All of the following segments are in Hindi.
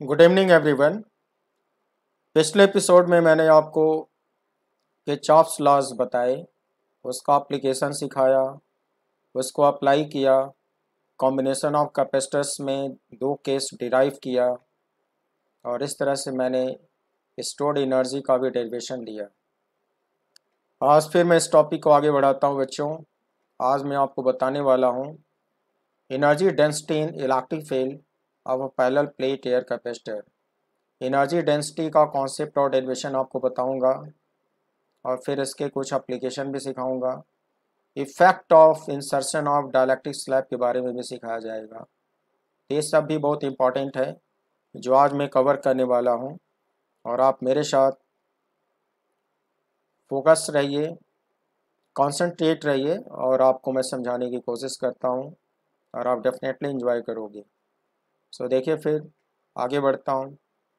Good evening everyone. पिछले एपिसोड में मैंने आपको किरचॉफ्स लॉज बताए, उसका एप्लीकेशन सिखाया, उसको अप्लाई किया, कॉम्बिनेशन ऑफ कैपेसिटर्स में दो केस डिराइव किया और इस तरह से मैंने स्टोर्ड एनर्जी का भी डेरिवेशन दिया। आज फिर मैं इस टॉपिक को आगे बढ़ाता हूँ बच्चों। आज मैं आपको बताने वाला हूँ energy density in electric field of a parallel plate air capacitor. Energy density का कॉन्सेप्ट और डेरिवेशन आपको बताऊंगा और फिर इसके कुछ एप्लीकेशन भी सिखाऊंगा। Effect of insertion of dielectric slab के बारे में भी सिखाया जाएगा। ये सब भी बहुत इंपॉर्टेंट है जो आज मैं कवर करने वाला हूँ और आप मेरे साथ फोकस रहिए, कंसंट्रेट रहिए और आपको मैं समझाने की कोशिश करता हूँ और आप डेफिनेटली एंजॉय करोगे। सो देखिए फिर आगे बढ़ता हूँ।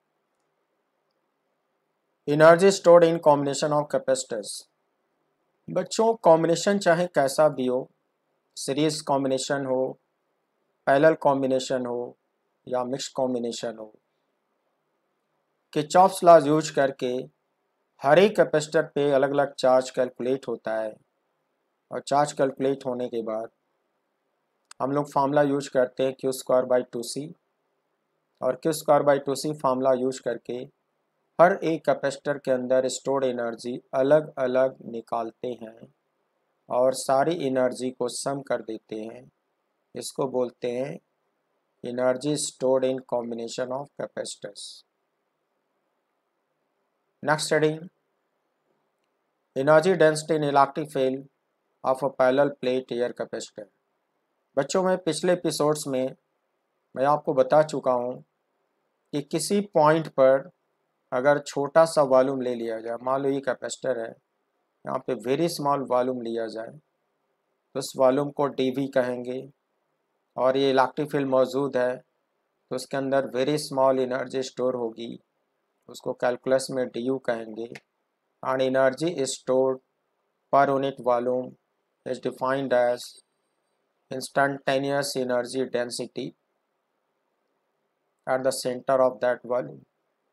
Energy stored in combination of capacitors. बच्चों कॉम्बिनेशन चाहे कैसा भी हो, सीरीज कॉम्बिनेशन हो, पैरेलल कॉम्बिनेशन हो या मिक्स कॉम्बिनेशन हो, किरचॉफ्स लॉ यूज करके हर एक कैपेसिटर पे अलग अलग चार्ज कैलकुलेट होता है और चार्ज कैलकुलेट होने के बाद हम लोग फार्मूला यूज करते हैं Q²/2C और Q²/2C फार्मूला यूज करके हर एक कैपेसिटर के अंदर स्टोर्ड एनर्जी अलग अलग निकालते हैं और सारी एनर्जी को सम कर देते हैं। इसको बोलते हैं energy stored in combination of capacitors. Next heading, energy density in electric field of a parallel plate air capacitor. बच्चों में पिछले एपिसोड्स में मैं आपको बता चुका हूँ कि किसी पॉइंट पर अगर छोटा सा वॉल्यूम ले लिया जाए, मान लो ये कैपेसिटर है, यहाँ पे वेरी स्मॉल वॉल्यूम लिया जाए तो उस वॉल्यूम को dV कहेंगे और ये इलेक्ट्रिक फील्ड मौजूद है तो उसके अंदर वेरी स्मॉल एनर्जी स्टोर होगी, उसको कैलकुलस में du कहेंगे। And energy is stored per unit volume is defined as instantaneous energy density at the center of that volume।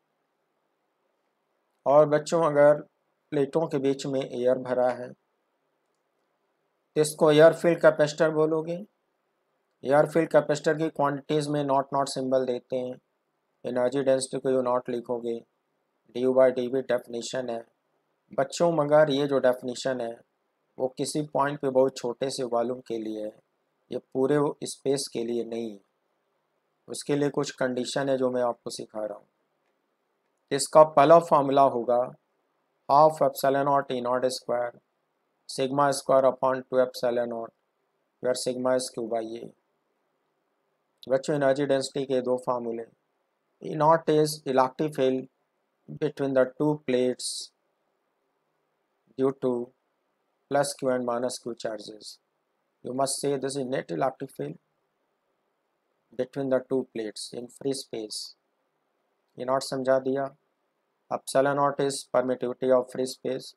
और बच्चों अगर प्लेटों के बीच में एयर भरा है तो इसको एयर फील्ड कैपेसिटर बोलोगे। एयर फील्ड कैपेसिटर की क्वांटिटीज़ में नॉट नॉट सिंबल देते हैं, एनर्जी डेंसिटी को यू नॉट लिखोगे, du/dv डेफिनीशन है। बच्चों मगर ये जो डेफिनीशन है वो किसी पॉइंट पे बहुत छोटे से वॉल्यूम के लिए है, ये पूरे स्पेस के लिए नहीं है। उसके लिए कुछ कंडीशन है जो मैं आपको सिखा रहा हूँ। इसका पहला फार्मूला होगा half epsilon not E not square sigma square upon 2 epsilon not where sigma is Q/A। बच्चों एनर्जी डेंसिटी के दो फार्मूले, E not is electric field between the two plates due to plus Q and minus Q charges. You must say this is net electric field between the two plates in free space. ये नॉट समझा दिया। Epsilon not is permittivity of free space,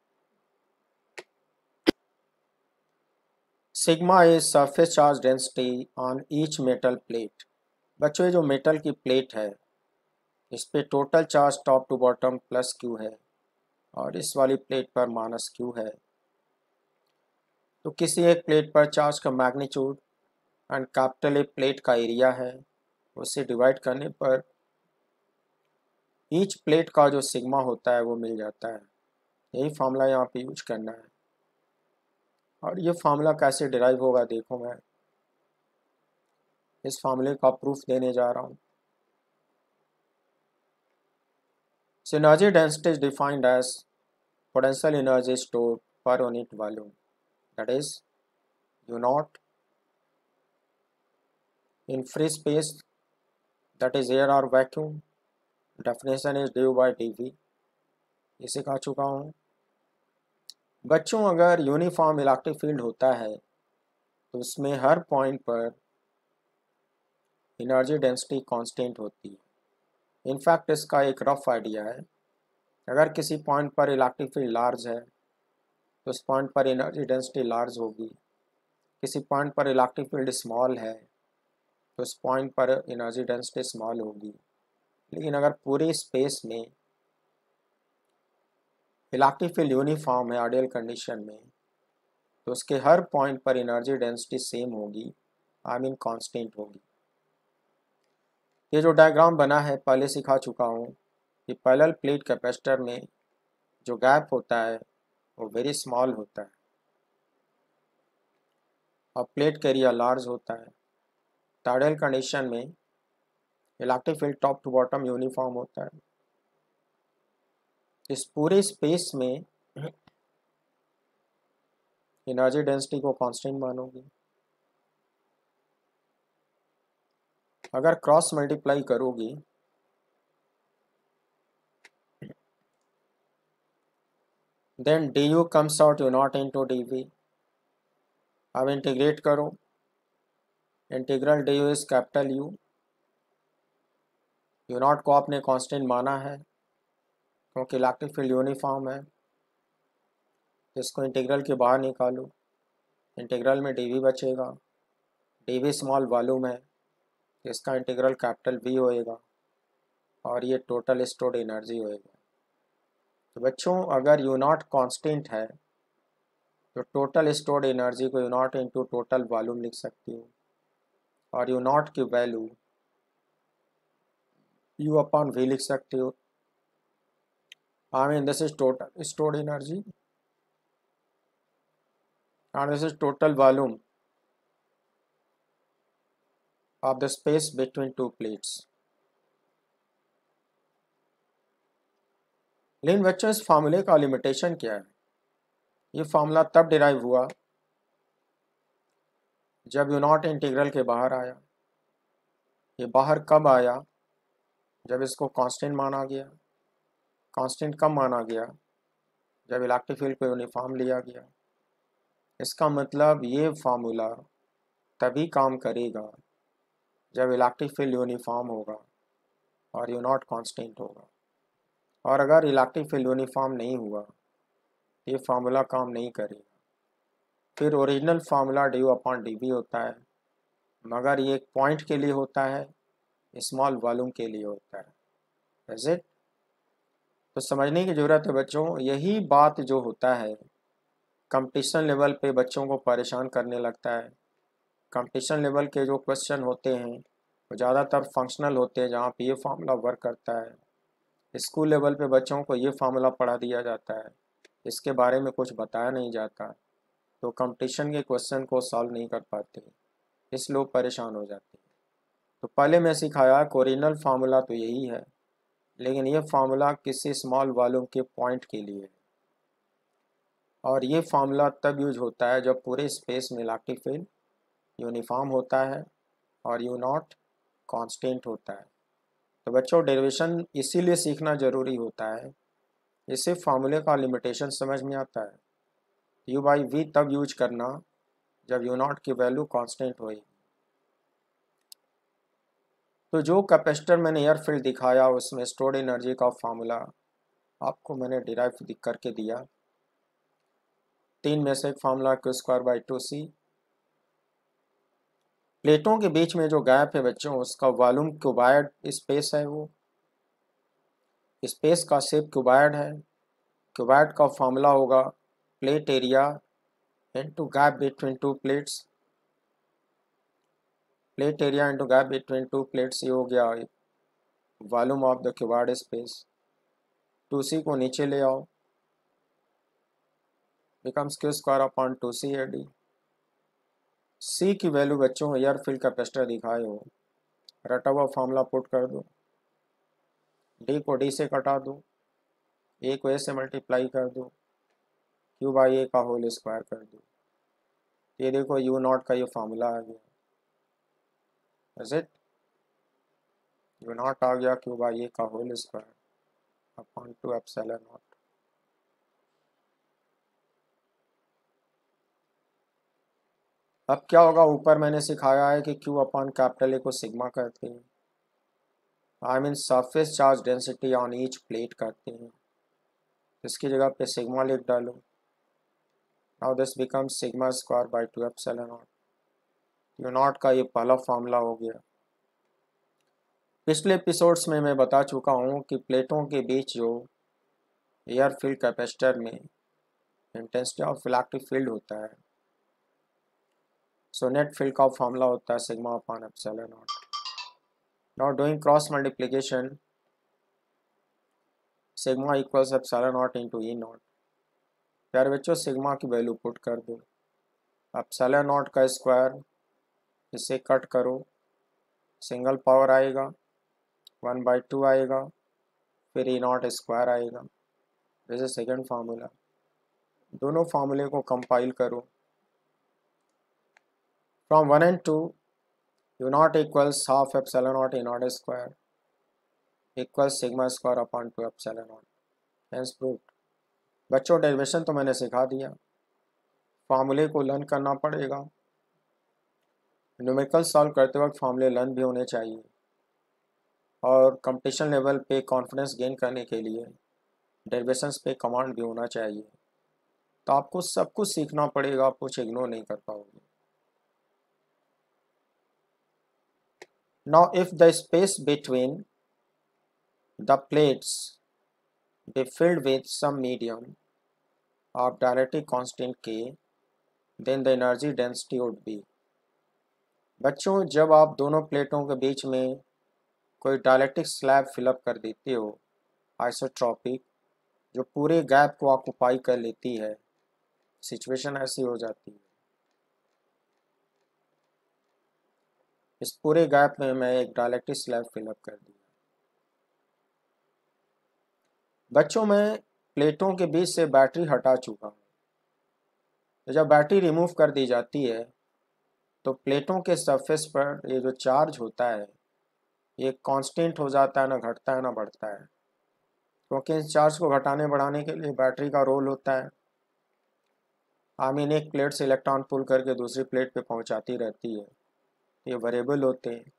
sigma is surface charge density on each metal plate. बच्चों ये जो मेटल की प्लेट है इस पे total charge top to bottom plus Q है और इस वाली प्लेट पर माइनस Q है। तो किसी एक प्लेट पर चार्ज का magnitude and capital A plate का एरिया है, उससे डिवाइड करने पर ईच प्लेट का जो सिग्मा होता है वो मिल जाता है। यही फार्मूला यहाँ पे यूज करना है। और ये फार्मूला कैसे डिराइव होगा देखो, मैं इस फार्मूले का प्रूफ देने जा रहा हूँ। Energy density is defined as potential energy stored per unit volume, that is U not in free space, that is air और वैक्यूम, डेफिनेशन इज du/dv। ये सिखा चुका हूँ। बच्चों अगर यूनिफॉर्म इलेक्ट्रिक फील्ड होता है तो उसमें हर पॉइंट पर एनर्जी डेंसिटी कांस्टेंट होती है। इनफैक्ट इसका एक रफ आइडिया है, अगर किसी पॉइंट पर इलेक्ट्रिक फील्ड लार्ज है तो उस पॉइंट पर एनर्जी डेंसिटी लार्ज होगी। किसी पॉइंट पर इलेक्ट्रिक फील्ड स्मॉल है तो उस पॉइंट पर एनर्जी डेंसिटी स्मॉल होगी। लेकिन अगर पूरे स्पेस में इलेक्ट्रिक फील्ड यूनिफॉर्म है आइडियल कंडीशन में, तो उसके हर पॉइंट पर एनर्जी डेंसिटी सेम होगी, आई मीन कांस्टेंट होगी। ये जो डायग्राम बना है पहले सिखा चुका हूँ कि पैरेलल प्लेट कैपेसिटर में जो गैप होता है वो वेरी स्मॉल होता है और प्लेट का एरिया लार्ज होता है। आइडियल कंडीशन में electric field top to bottom uniform होता है। इस पूरे स्पेस में एनर्जी डेंसिटी को कांस्टेंट मानोगे। अगर क्रॉस मल्टीप्लाई करोगी then D U comes out U not into D V. अब इंटीग्रेट करो, integral D U is capital U not को आपने कांस्टेंट माना है क्योंकि इलेक्ट्रिक फील्ड यूनिफॉर्म है। इसको इंटीग्रल के बाहर निकालो, इंटीग्रल में डी वी बचेगा, डी वी स्मॉल वॉल्यूम है, इसका इंटीग्रल कैपिटल वी होएगा और ये टोटल स्टोर्ड एनर्जी होएगा। तो बच्चों अगर यू नॉट कॉन्स्टेंट है तो टोटल स्टोर्ड एनर्जी को U not into total volume लिख सकती हूँ और यू नॉट की वैल्यू यू अपॉन वी लिख सकते हो। I mean this is total stored energy and this is total volume of the space between two plates। लेकिन बच्चों इस फार्मूले का लिमिटेशन क्या है? ये फार्मूला तब डिराइव हुआ जब यू नॉट इंटीग्रल के बाहर आया। ये बाहर कब आया? जब इसको कांस्टेंट माना गया। कांस्टेंट कब माना गया? जब इलेक्ट्रिक फील्ड को यूनिफॉर्म लिया गया। इसका मतलब ये फार्मूला तभी काम करेगा जब इलेक्ट्रिक फील्ड यूनिफॉर्म होगा और यू नॉट कांस्टेंट होगा। और अगर इलेक्ट्रिक फील्ड यूनिफॉर्म नहीं हुआ ये फार्मूला काम नहीं करेगा। फिर original formula D U upon D V होता है, मगर ये एक पॉइंट के लिए होता है, स्मॉल वॉल्यूम के लिए होता है। Is it? तो समझने की ज़रूरत है बच्चों। यही बात जो होता है कंपटीशन लेवल पे बच्चों को परेशान करने लगता है। कंपटीशन लेवल के जो क्वेश्चन होते हैं वो ज़्यादातर फंक्शनल होते हैं जहाँ पे ये फार्मूला वर्क करता है। स्कूल लेवल पे बच्चों को ये फार्मूला पढ़ा दिया जाता है, इसके बारे में कुछ बताया नहीं जाता, तो कंपटीशन के क्वेश्चन को सॉल्व नहीं कर पाते, इसलिए लोग परेशान हो जाते हैं। तो पहले मैं सिखाया कि ओरिजिनल फार्मूला तो यही है, लेकिन ये फार्मूला किसी स्मॉल वॉल्यूम के पॉइंट के लिए है और ये फार्मूला तब यूज होता है जब पूरे स्पेस में इलेक्ट्रिक फील्ड यूनिफॉर्म होता है और यू नॉट कांस्टेंट होता है। तो बच्चों डेरिवेशन इसीलिए सीखना ज़रूरी होता है, इससे फार्मूले का लिमिटेशन समझ में आता है। यू बाई वी तब यूज करना जब यू नॉट की वैल्यू कांस्टेंट होएगी। तो जो कैपेसिटर मैंने एयर फील्ड दिखाया उसमें स्टोर्ड एनर्जी का फार्मूला आपको मैंने डिराइव करके दिया। 3 में से एक formula Q square by 2c। प्लेटों के बीच में जो गैप है बच्चों उसका वॉल्यूम क्यूबायड स्पेस है, वो स्पेस का शेप क्यूबायड है। क्यूबायड का फार्मूला होगा plate area into gap between two plates. Plate area into gap between two plates, ये हो गया volume of the cuboid space. 2c को नीचे ले आओ, becomes Q square upon 2c A D. C की वैल्यू बच्चों एयर फील्ड कैपेसिटर दिखाए हो, रटा हुआ फार्मूला पुट कर दो, डी को डी से कटा दो, ए को ए से मल्टीप्लाई कर दो, क्यू बाई ए का होल स्क्वायर कर दो। ये देखो यू नॉट का ये फार्मूला आ गया। Is it? यू नॉट आ गया क्यू बाई ए का whole square upon 2 epsilon not. अब क्या होगा, ऊपर मैंने सिखाया है कि क्यू अपॉन कैपिटल ए को सिग्मा कहते हैं, I mean surface charge density on each plate कहते हैं। इसकी जगह पे सिग्मा लिख डालो। Now this becomes sigma square by 2 epsilon not. U not का ये पहला फार्मूला हो गया। पिछले एपिसोड्स में मैं बता चुका हूँ कि प्लेटों के बीच जो एयर फील्ड कैपेसिटर में इंटेंसिटी ऑफ इलेक्ट्रिक फील्ड होता है, सो नेट फील्ड का फॉर्मूला होता है sigma upon epsilon not. Now doing cross multiplication, sigma equals epsilon not into E not. प्यारे बच्चों, सिग्मा की वैल्यू पुट कर दो। एप्सिलॉन नॉट का स्क्वायर, इसे कट करो, सिंगल पावर आएगा, 1/2 आएगा, फिर ई नॉट स्क्वायर आएगा। जैसे सेकेंड फार्मूला, दोनों फार्मूले को कंपाइल करो। From 1 and 2, U not equals half epsilon not E not square equals sigma square upon 2 epsilon not. Hence proved. बच्चों, डेरिवेशन तो मैंने सिखा दिया, फार्मूले को लर्न करना पड़ेगा। न्यूमेरिकल सॉल्व करते वक्त फार्मूले लर्न भी होने चाहिए, और कंपटीशन लेवल पे कॉन्फिडेंस गेन करने के लिए डेरिवेशंस पे कमांड भी होना चाहिए। तो आपको सब कुछ सीखना पड़ेगा, आप कुछ इग्नोर नहीं कर पाओगे। Now if the space between the plates be filled with some medium of dielectric constant K, then the energy density would be। बच्चों, जब आप दोनों प्लेटों के बीच में कोई डायलेक्ट्रिक स्लैब फिलअप कर देते हो, आइसोट्रॉपिक, जो पूरे गैप को ऑक्युपाई कर लेती है, सिचुएशन ऐसी हो जाती है। इस पूरे गैप में मैं एक डायलेक्ट्रिक स्लैब फिलअप कर दिया। बच्चों, मैं प्लेटों के बीच से बैटरी हटा चुका हूँ। तो जब बैटरी रिमूव कर दी जाती है, तो प्लेटों के सरफेस पर ये जो चार्ज होता है, ये कांस्टेंट हो जाता है, ना घटता है ना बढ़ता है। क्योंकि इस चार्ज को घटाने बढ़ाने के लिए बैटरी का रोल होता है। आमीन एक प्लेट से इलेक्ट्रॉन पुल करके दूसरी प्लेट पे पहुंचाती रहती है। ये वेरिएबल होते हैं।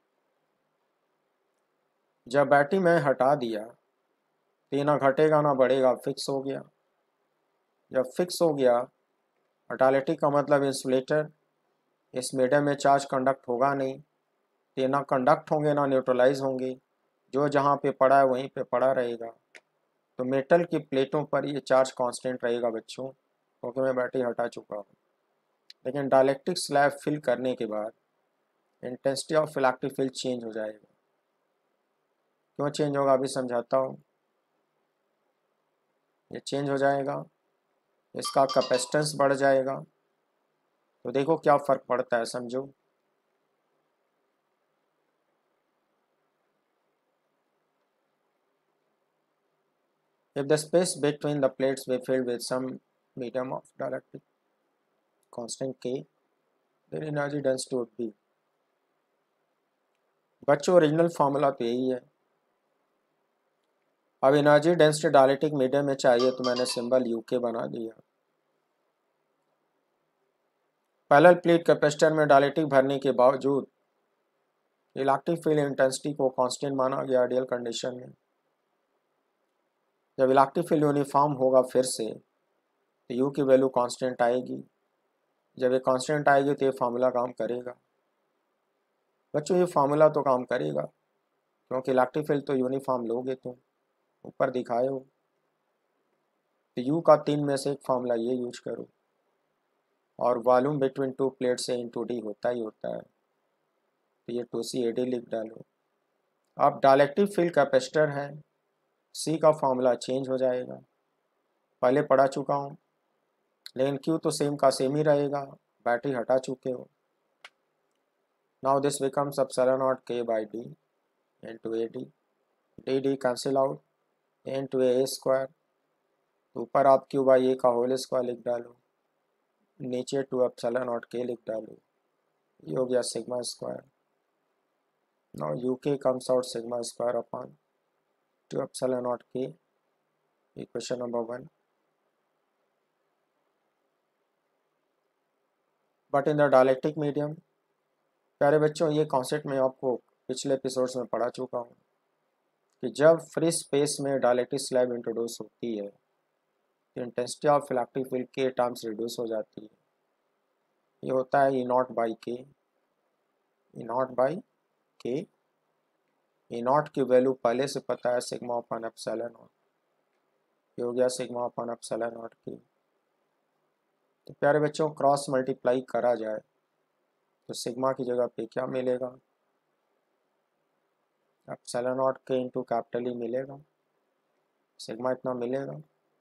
जब बैटरी मैं हटा दिया, तो ये ना घटेगा ना बढ़ेगा, फिक्स हो गया। जब फिक्स हो गया, डायलेक्ट्रिक का मतलब इंसुलेटर, इस मीडियम में चार्ज कंडक्ट होगा नहीं, तो ये ना कंडक्ट होंगे ना न्यूट्रलाइज होंगे, जो जहाँ पे पड़ा है वहीं पे पड़ा रहेगा। तो मेटल की प्लेटों पर ये चार्ज कांस्टेंट रहेगा बच्चों, क्योंकि मैं बैटरी हटा चुका हूँ। लेकिन डायलेक्ट्रिक स्लैब फिल करने के बाद intensity of electric field change हो जाएगा। क्यों चेंज होगा, अभी समझाता हूँ। ये चेंज हो जाएगा, इसका कैपेसिटेंस बढ़ जाएगा। तो देखो क्या फ़र्क पड़ता है, समझो। If the space between the plates be filled with some medium of dielectric constant K, then energy density would be। बच्चों, ओरिजिनल फार्मूला तो यही है। अब एनर्जी डेंसिटी डायलेक्ट्रिक मीडियम में चाहिए, तो मैंने सिंबल यूके बना दिया। पैरेलल प्लेट कैपेसिटर में डायलेक्ट्रिक भरने के बावजूद इलेक्ट्रिक फील्ड इंटेंसिटी को कांस्टेंट माना गया आइडियल कंडीशन में। जब इलेक्ट्रिक फील्ड यूनिफॉर्म होगा फिर से, तो यू की वैल्यू कांस्टेंट आएगी। जब ये कांस्टेंट आएगी तो ये फार्मूला काम करेगा। बच्चों, ये फार्मूला तो काम करेगा, क्योंकि इलेक्ट्रिक फील्ड तो यूनिफॉर्म लोगे तुम, ऊपर दिखाए हो। तो यू का 3 में से एक फार्मूला ये यूज करो, और वॉल्यूम बिटवीन टू प्लेट से इंटू डी होता ही होता है। तो ये 2C/AD लिख डालो। अब डायलेक्ट्रिक फील्ड कैपेसिटर है, सी का फार्मूला चेंज हो जाएगा, पहले पढ़ा चुका हूँ। लेकिन क्यू तो सेम का सेम ही रहेगा, बैटरी हटा चुके हो। Now this becomes epsilon not K by D into AD। D cancel out, into A square. ऊपर आप Q by A का होल स्क्वायर लिख डालो, नीचे 2 एप्सिलॉन नॉट K लिख डालो। ये हो गया sigma square. Now UK comes out sigma square upon 2 epsilon not K, equation number 1। But in the dielectric medium, प्यारे बच्चों, ये कॉन्सेप्ट मैं आपको पिछले एपिसोड्स में पढ़ा चुका हूँ कि जब फ्री स्पेस में डायलेक्ट्रिक स्लैब इंट्रोड्यूस होती है, तो इंटेंसिटी ऑफ इलेक्ट्रिक फील्ड के टर्म्स रिड्यूस हो जाती है। ये होता है E0 by K, E0 by K E not की वैल्यू पहले से पता है सिग्मा अपन एप्सिलॉन नॉट, ये हो गया सिग्मा अपन एप्सिलॉन नॉट की। तो प्यारे बच्चों क्रॉस मल्टीप्लाई करा जाए तो सिग्मा की जगह पे क्या मिलेगा, epsilon not K into capital E मिलेगा, सिग्मा इतना मिलेगा।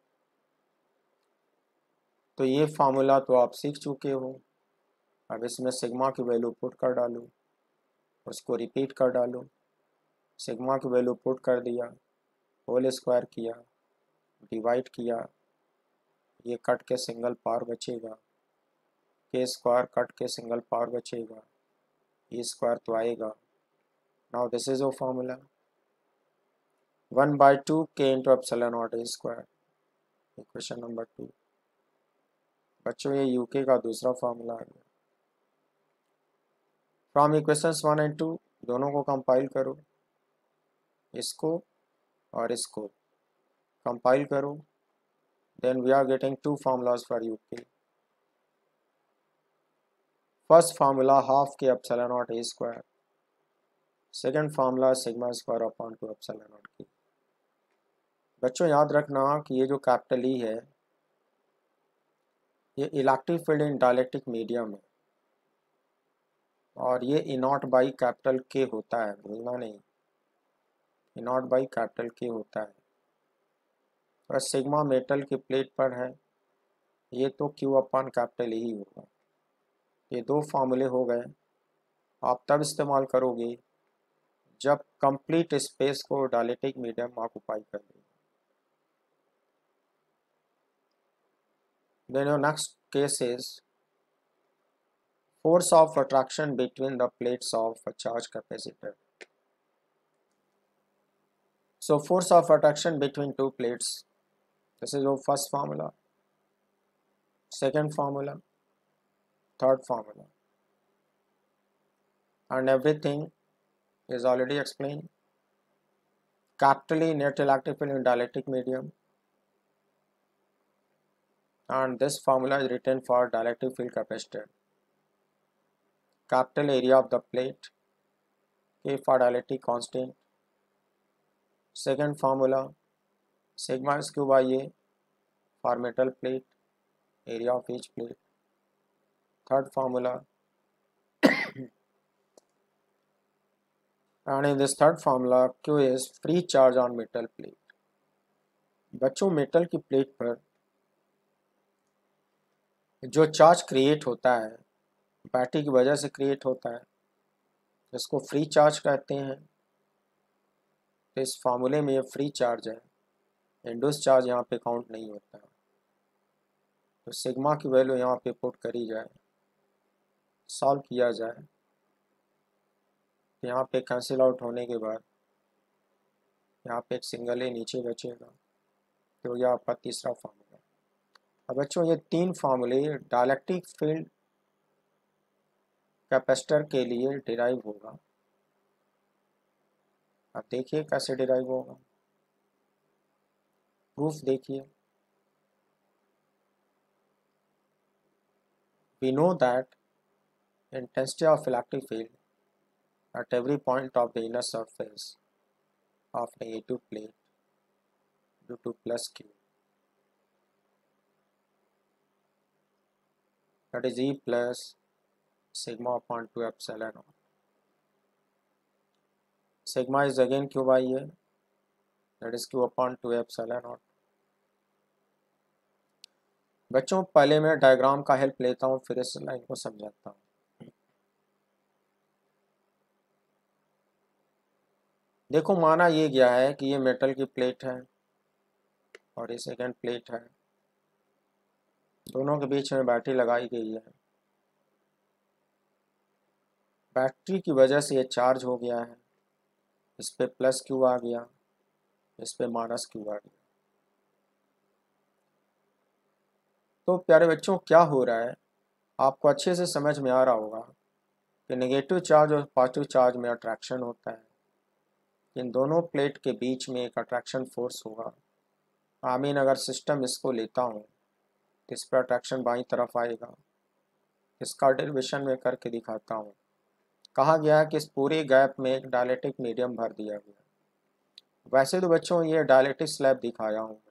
तो ये फार्मूला तो आप सीख चुके हो। अब इसमें सिग्मा की वैल्यू पुट कर डालो, उसको रिपीट कर डालो। सिग्मा की वैल्यू पुट कर दिया, होल स्क्वायर किया, डिवाइड किया, ये कट के सिंगल पावर बचेगा, K square cut K single power बचेगा, ई स्क्वायर तो आएगा। Now this is your formula 1/2 K into epsilon not A square, equation number 2। बच्चों ये यूके का दूसरा फार्मूला आ गया। फ्रॉम इक्वेशंस 1 एंड 2 दोनों को कंपाइल करो, इसको और इसको कंपाइल करो, then we are getting 2 formulas for U K. First formula half K epsilon not A square, second formula sigma square upon 2 epsilon not K. बच्चों याद रखना कि ये जो कैपिटल ई है ये electric field in dielectric medium है, और ये ई नॉट बाई कैपिटल के होता है, भूलना नहीं, ई नॉट बाई कैपिटल के होता है। और सिग्मा मेटल की प्लेट पर है, ये तो क्यू अपॉन कैपिटल ही होगा। ये दो फार्मूले हो गए, आप तब इस्तेमाल करोगे जब कंप्लीट स्पेस को डायलेक्ट्रिक मीडियम ऑक्युपाई कर देगा। Then your next case is force of attraction between the plates of a charge capacitor. So force of attraction between two plates, this is your first formula, second formula, third formula, and everything is already explained. Capital E net electric field in dielectric medium, and this formula is written for dielectric field capacitor. Capital area of the plate, K for dielectric constant. Second formula, sigma is Q by A for metal plate, area of each plate. Third formula, and in this third formula Q is free charge on metal plate. बच्चों मेटल की प्लेट पर जो चार्ज क्रिएट होता है बैटरी की वजह से क्रिएट होता है, इसको फ्री चार्ज कहते हैं। तो इस फार्मूले में ये फ्री चार्ज है, इंड्यूस चार्ज यहाँ पे काउंट नहीं होता है। तो सिग्मा की वैल्यू यहाँ पे पुट करी जाए, सॉल्व किया जाए, यहाँ पे कैंसिल आउट होने के बाद यहाँ पे एक सिंगल ए नीचे बचेगा। तो यह आपका तीसरा फार्मूला। अब बच्चों ये तीन फार्मूले डाइलेक्ट्रिक फील्ड कैपेसिटर के लिए डिराइव होगा। अब देखिए कैसे डिराइव होगा, प्रूफ देखिए। We know that intensity of electric field at every point of the inner surface of negative plate due to plus Q, that is E plus sigma upon 2 epsilon naught. Sigma is again Q by A, that is Q upon 2 epsilon naught. बच्चों पहले मैं डायग्राम का हेल्प लेता हूँ, फिर इस लाइन को समझाता हूँ। देखो माना ये गया है कि ये मेटल की प्लेट है और ये सेकेंड प्लेट है, दोनों के बीच में बैटरी लगाई गई है। बैटरी की वजह से ये चार्ज हो गया है, इस पे प्लस क्यू आ गया, इस पे माइनस क्यू आ गया। तो प्यारे बच्चों क्या हो रहा है, आपको अच्छे से समझ में आ रहा होगा कि नेगेटिव चार्ज और पॉजिटिव चार्ज में अट्रैक्शन होता है। इन दोनों प्लेट के बीच में एक अट्रैक्शन फोर्स होगा। आमीन अगर सिस्टम इसको लेता हूँ तो इस पर अट्रैक्शन बाईं तरफ आएगा। इसका डेरिवेशन में करके दिखाता हूँ। कहा गया कि इस पूरे गैप में एक डायलेक्ट्रिक मीडियम भर दिया गया। वैसे तो बच्चों ये डायलेक्ट्रिक स्लैब दिखाया हूँ,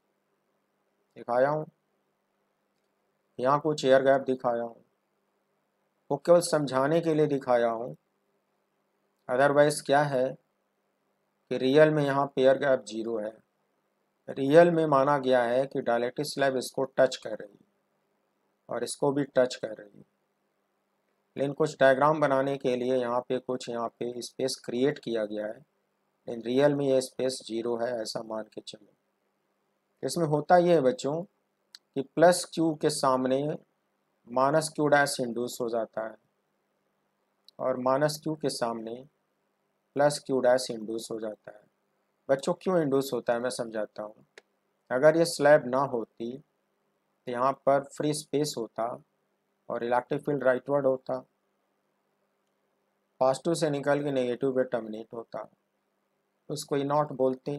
यहाँ कुछ एयर गैप दिखाया हूँ, वो केवल समझाने के लिए दिखाया हूँ। अदरवाइज क्या है कि रियल में यहाँ पे एयर गैप 0 है। रियल में माना गया है कि डायलेक्ट्रिक स्लैब इसको टच कर रही है और इसको भी टच कर रही है, लेकिन कुछ डायग्राम बनाने के लिए यहाँ पे स्पेस क्रिएट किया गया है, लेकिन रियल में ये स्पेस 0 है, ऐसा मान के चलो। इसमें होता ये है बच्चों कि प्लस क्यू के सामने माइनस क्यू डैश इंड्यूस हो जाता है और माइनस क्यू के सामने प्लस क्यू डैश इंड्यूस हो जाता है। बच्चों क्यों इंड्यूस होता है मैं समझाता हूँ। अगर ये स्लैब ना होती तो यहाँ पर फ्री स्पेस होता और इलेक्ट्रिक फील्ड राइटवर्ड होता, पॉजिटिव से निकल के नेगेटिव पे टर्मिनेट होता, उसको ई नॉट बोलते।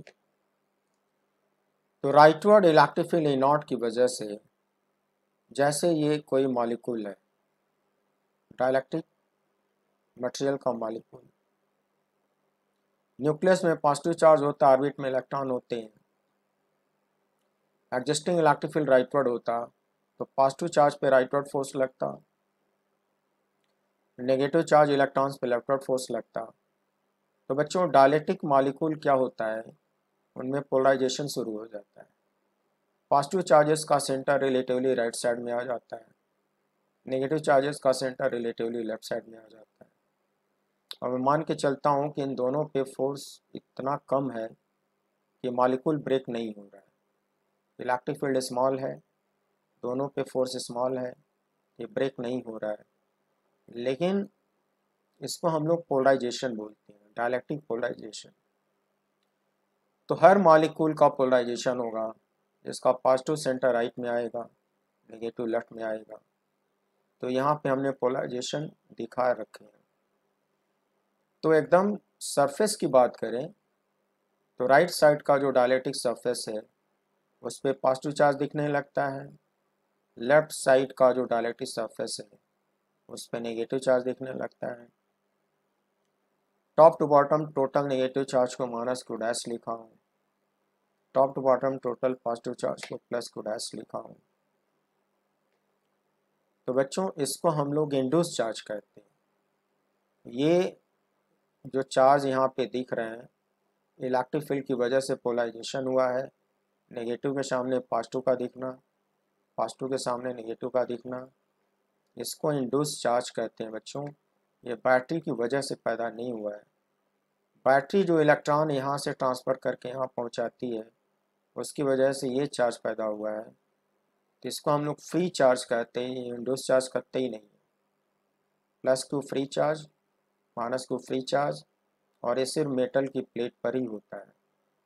तो rightward electric field E not की वजह से, जैसे ये कोई मॉलिक्यूल है, डाइलेक्ट्रिक मटेरियल का मॉलिक्यूल, न्यूक्लियस में पॉजिटिव चार्ज होता, ऑर्बिट में इलेक्ट्रॉन होते हैं, एडजस्टिंग इलेक्ट्रिक फील्ड राइटवर्ड होता तो पॉजिटिव चार्ज पे राइटवर्ड फोर्स लगता, नेगेटिव चार्ज इलेक्ट्रॉन्स पे लेफ्टवर्ड फोर्स लगता। तो बच्चों डायलेक्ट्रिक मॉलिक्यूल क्या होता है, उनमें पोलराइजेशन शुरू हो जाता है। पॉजिटिव चार्जेस का सेंटर रिलेटिवली राइट साइड में आ जाता है, नेगेटिव चार्जेस का सेंटर रिलेटिवली लेफ्ट साइड में आ जाता है। और मैं मान के चलता हूँ कि इन दोनों पे फोर्स इतना कम है कि मॉलिक्यूल ब्रेक नहीं हो रहा है। इलेक्ट्रिक फील्ड स्मॉल है, दोनों पे फोर्स स्मॉल है, ये ब्रेक नहीं हो रहा है, लेकिन इसको हम लोग पोलराइजेशन बोलते हैं, डायलेक्ट्रिक पोलराइजेशन। तो हर मॉलिक्यूल का पोलराइजेशन होगा, जिसका पॉजिटिव सेंटर राइट में आएगा, नेगेटिव लेफ्ट में आएगा। तो यहाँ पे हमने पोलराइजेशन दिखा रखे हैं। तो एकदम सरफेस की बात करें तो राइट साइड का जो डायलेक्ट्रिक सरफेस है उस पर पॉजिटिव चार्ज दिखने लगता है, लेफ्ट साइड का जो डायलेक्ट्रिक सरफेस है उस पर नेगेटिव चार्ज दिखने लगता है। Top to bottom total negative charge को माइनस क्यू डैश लिखा हूँ, top to bottom total positive charge को प्लस क्यू डैश लिखा हूँ। तो बच्चों इसको हम लोग इंड्यूस चार्ज कहते हैं। ये जो चार्ज यहाँ पे दिख रहे हैं, इलेक्ट्रिक फील्ड की वजह से पोलराइजेशन हुआ है, नेगेटिव के सामने पॉजिटिव का दिखना, पॉजिटिव के सामने नेगेटिव का दिखना, इसको इंड्यूस चार्ज कहते हैं बच्चों। ये बैटरी की वजह से पैदा नहीं हुआ है। बैटरी जो इलेक्ट्रॉन यहाँ से ट्रांसफ़र करके यहाँ पहुँचाती है, उसकी वजह से ये चार्ज पैदा हुआ है। तो इसको हम लोग फ्री चार्ज कहते हैं, इंड्यूस चार्ज करते ही नहीं है। Plus Q free charge, minus Q free charge, और ये सिर्फ मेटल की प्लेट पर ही होता है।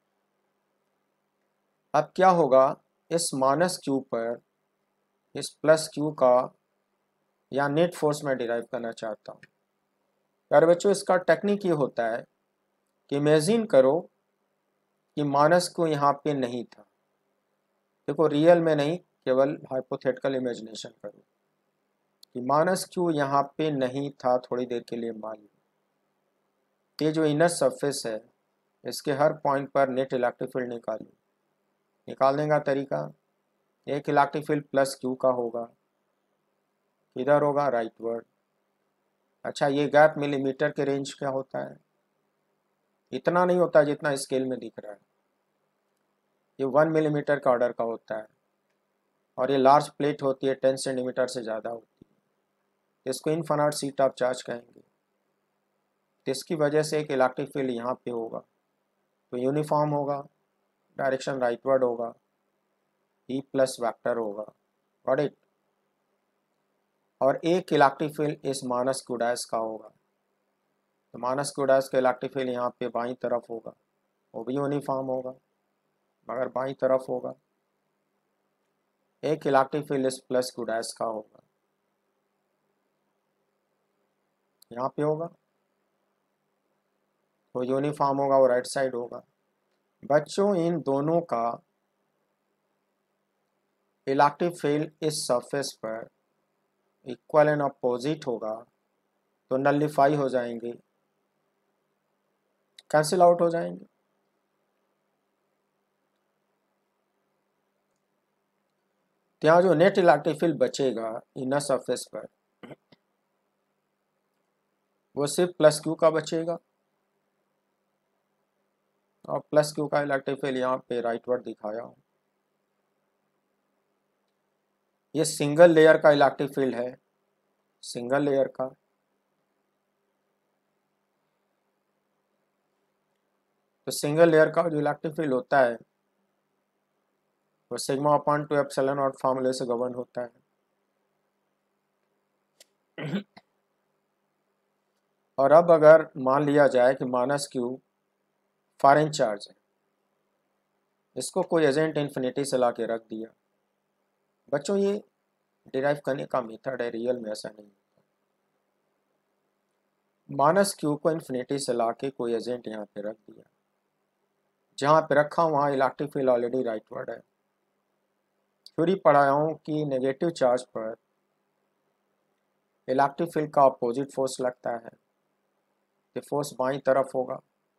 अब क्या होगा, इस माइनस क्यू पर इस प्लस क्यू का या नेट फोर्स में डिराइव करना चाहता हूँ। यार बच्चों इसका टेक्निक ये होता है कि इमेजिन करो कि माइनस क्यू यहाँ पे नहीं था। देखो रियल में नहीं, केवल हाइपोथेटिकल इमेजिनेशन करो कि माइनस क्यू यहाँ पे नहीं था। थोड़ी देर के लिए मान लो ये जो इनर सरफेस है इसके हर पॉइंट पर नेट इलेक्ट्रिक फील्ड निकालो। निकालने का तरीका, एक इलेक्ट्रिक फील्ड प्लस क्यू का होगा, इधर होगा राइटवर्ड। अच्छा ये गैप मिलीमीटर के रेंज क्या होता है, इतना नहीं होता जितना स्केल में दिख रहा है, ये 1 मिलीमीटर का ऑर्डर का होता है। और ये लार्ज प्लेट होती है, 10 सेंटीमीटर से ज़्यादा होती है, इसको इनफाइनाइट शीट ऑफ चार्ज कहेंगे। तो इसकी वजह से एक इलेक्ट्रिक फील्ड यहाँ पे होगा, तो यूनिफॉर्म होगा, डायरेक्शन राइटवर्ड होगा, ई प्लस वैक्टर होगा, गॉट इट। और एक इलेक्ट्रिक फील्ड इस माइनस क्यू डैश का होगा, तो माइनस क्यू डैश का इलेक्ट्रिक फील्ड यहाँ पे बाईं तरफ होगा, वो भी यूनिफॉर्म होगा मगर बाईं तरफ होगा। एक इलेक्ट्रिक फील्ड इस प्लस क्यू डैश का होगा, यहाँ पे होगा, तो यूनिफॉर्म होगा, वो राइट साइड होगा। बच्चों इन दोनों का इलेक्ट्रिक फील्ड इस सरफेस पर इक्वल एंड अपोजिट होगा, तो नलिफाई हो जाएंगे, कैंसिल आउट हो जाएंगे। तो यहाँ जो नेट इलेक्ट्रिक फील्ड बचेगा इनर सरफेस पर वो सिर्फ प्लस क्यू का बचेगा, और प्लस क्यू का इलेक्ट्रिक फील्ड यहाँ पे राइटवर्ड दिखाया हूँ। ये सिंगल लेयर का इलेक्ट्रिक फील्ड है, सिंगल लेयर का। तो सिंगल लेयर का जो इलेक्ट्रिक फील्ड होता है वो सिग्मा अपॉन 2 एप्सिलॉन नॉट फार्मूले से गवर्न होता है। और अब अगर मान लिया जाए कि माइनस क्यू फॉरेन चार्ज है, इसको कोई एजेंट इन्फिनिटी से ला के रख दिया। बच्चों ये डिराइव करने का मेथड है, रियल में ऐसा नहीं। माइनस क्यू को इन्फिनिटी से ला के कोई एजेंट यहाँ पे रख दिया, जहाँ पे रखा वहाँ इलेक्ट्रिक फील्ड ऑलरेडी राइटवर्ड है। थ्योरी पढ़ाया हूँ कि नेगेटिव चार्ज पर इलेक्ट्रिक फील्ड का अपोजिट फोर्स लगता है, ये फोर्स बाईं तरफ होगा,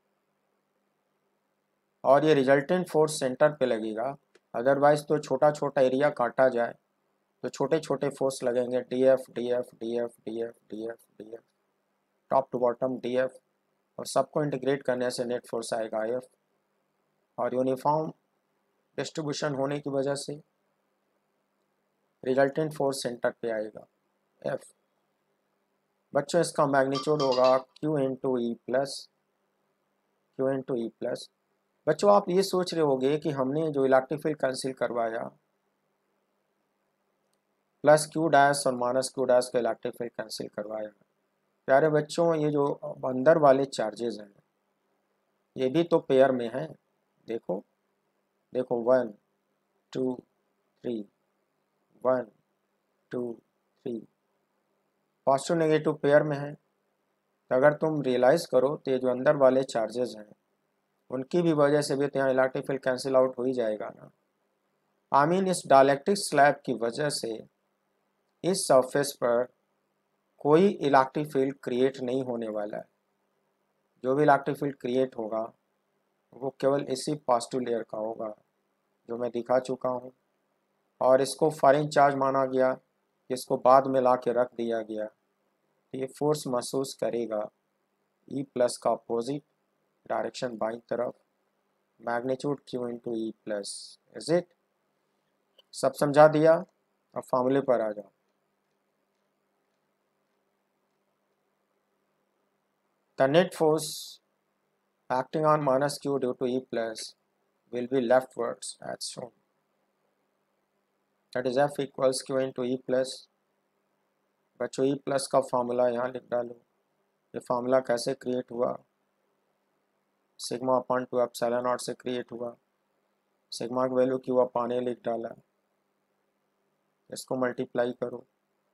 और ये रिजल्टेंट फोर्स सेंटर पे लगेगा। अदरवाइज तो छोटा छोटा एरिया काटा जाए तो छोटे छोटे फोर्स लगेंगे, d f d f d f d f d f d f, top to bottom d f, और सबको इंटीग्रेट करने से नेट फोर्स आएगा आई एफ। और यूनिफॉर्म डिस्ट्रीब्यूशन होने की वजह से रिजल्टेंट फोर्स सेंटर पे आएगा एफ। बच्चों इसका मैग्नीट्यूड होगा Q into E plus, Q into E plus. बच्चों आप ये सोच रहे होंगे कि हमने जो इलेक्ट्रिक फील्ड कैंसिल करवाया, प्लस क्यू डैश और माइनस क्यू डैश का इलेक्ट्रिक फील्ड कैंसिल करवाया। प्यारे बच्चों ये जो अंदर वाले चार्जेस हैं ये भी तो पेयर में हैं। देखो देखो 1 2 3, 1 2 3, पॉजिटिव नेगेटिव पेयर में है। तो अगर तुम रियलाइज करो तो ये जो अंदर वाले चार्जेस हैं उनकी भी वजह से भी तो यहाँ इलेक्ट्रिक फील्ड कैंसिल आउट हो ही जाएगा ना। आई मीन इस डाइलेक्ट्रिक स्लैब की वजह से इस सरफेस पर कोई इलेक्ट्रिक फील्ड क्रिएट नहीं होने वाला है। जो भी इलेक्ट्रिक फील्ड क्रिएट होगा वो केवल इसी पॉजिटिव लेयर का होगा जो मैं दिखा चुका हूँ। और इसको फॉरेन चार्ज माना गया, इसको बाद में ला के रख दिया गया। तो ये फोर्स महसूस करेगा ई प्लस का अपोजिट डायरेक्शन बाईं तरफ, magnitude Q into E plus. Is it? सब समझा दिया? अब फॉर्मूले पर आ जाओ। The net force acting on minus q due to E plus will be leftwards as shown. That is F equals Q into E plus। बच्चों E plus का फॉर्मूला यहाँ लिख डालो। ये फार्मूला कैसे क्रिएट हुआ? सिग्मा अपॉन 2 एप्सिलॉन नॉट से क्रिएट हुआ। सिग्मा की वैल्यू क्यू अपॉन ए लिख डाला, इसको मल्टीप्लाई करो।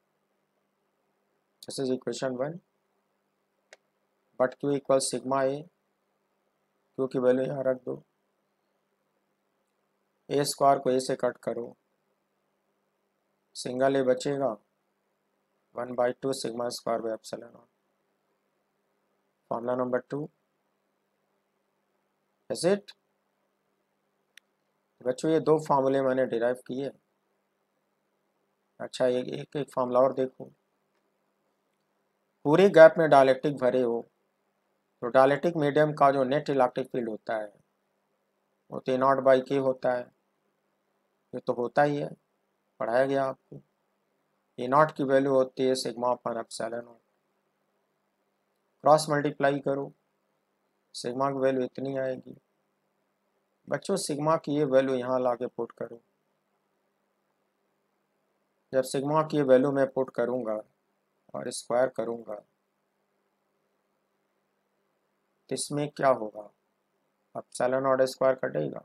This is equation 1। But Q equals sigma A, Q की वैल्यू यहाँ रख दो। ए स्क्वायर को ए से कट करो, सिंगल ए बचेगा 1/2 sigma square by epsilon naught. Formula number 2। Is it? बच्चों ये दो फार्मूले मैंने डिराइव किए। अच्छा एक एक फार्मूला और देखो। पूरे गैप में डायलेक्ट्रिक भरे हो तो डायलेक्ट्रिक मीडियम का जो नेट इलेक्ट्रिक फील्ड होता है वो तो नॉट बाई के होता है। ये तो होता ही है, पढ़ाया गया आपको। ए नॉट की वैल्यू होती है sigma upon epsilon naught. Cross multiply करो, सिग्मा की वैल्यू इतनी आएगी। बच्चों सिग्मा की ये वैल्यू यहाँ ला के पुट करो। जब सिग्मा की ये वैल्यू मैं पुट करूँगा और स्क्वायर करूँगा तो इसमें क्या होगा? एप्सिलॉन नॉट स्क्वायर कटेगा,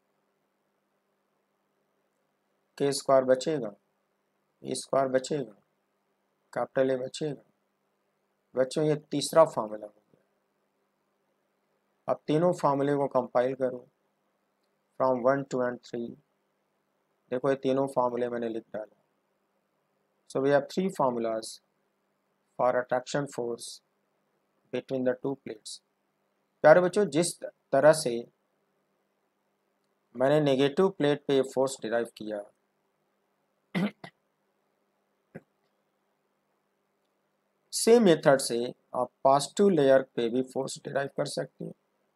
के स्क्वायर बचेगा, ई स्क्वायर बचेगा, कैपिटल ए बचेगा। बच्चों ये तीसरा फार्मूला हो गया। अब तीनों फार्मूले को कंपाइल करो फ्रॉम 1 2 and 3। देखो ये तीनों फार्मूले मैंने लिख डाला। So we have 3 formulas for attraction force between the two plates. प्यारे बच्चों, जिस तरह से मैंने नेगेटिव प्लेट पे फोर्स डिराइव किया, सेम मेथड से आप पॉजिटिव लेयर पे भी फोर्स डिराइव कर सकते हैं।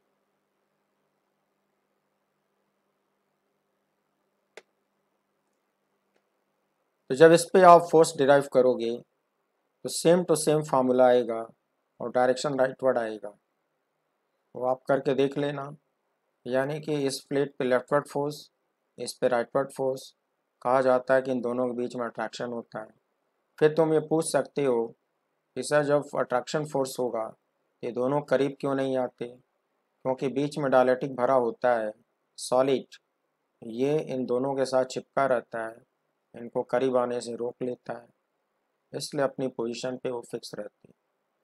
तो जब इस पे आप फोर्स डिराइव करोगे तो सेम टू सेम फार्मूला आएगा और डायरेक्शन राइटवर्ड आएगा। वो आप करके देख लेना। यानी कि इस प्लेट पे लेफ्टवर्ड फोर्स, इस पे राइटवर्ड फोर्स। कहा जाता है कि इन दोनों के बीच में अट्रैक्शन होता है। फिर तुम ये पूछ सकते हो कि सर जब अट्रैक्शन फोर्स होगा ये दोनों करीब क्यों नहीं आते? क्योंकि बीच में डायलेक्ट्रिक भरा होता है सॉलिड, ये इन दोनों के साथ चिपका रहता है, इनको करीब आने से रोक लेता है, इसलिए अपनी पोजीशन पे वो फिक्स रहती है।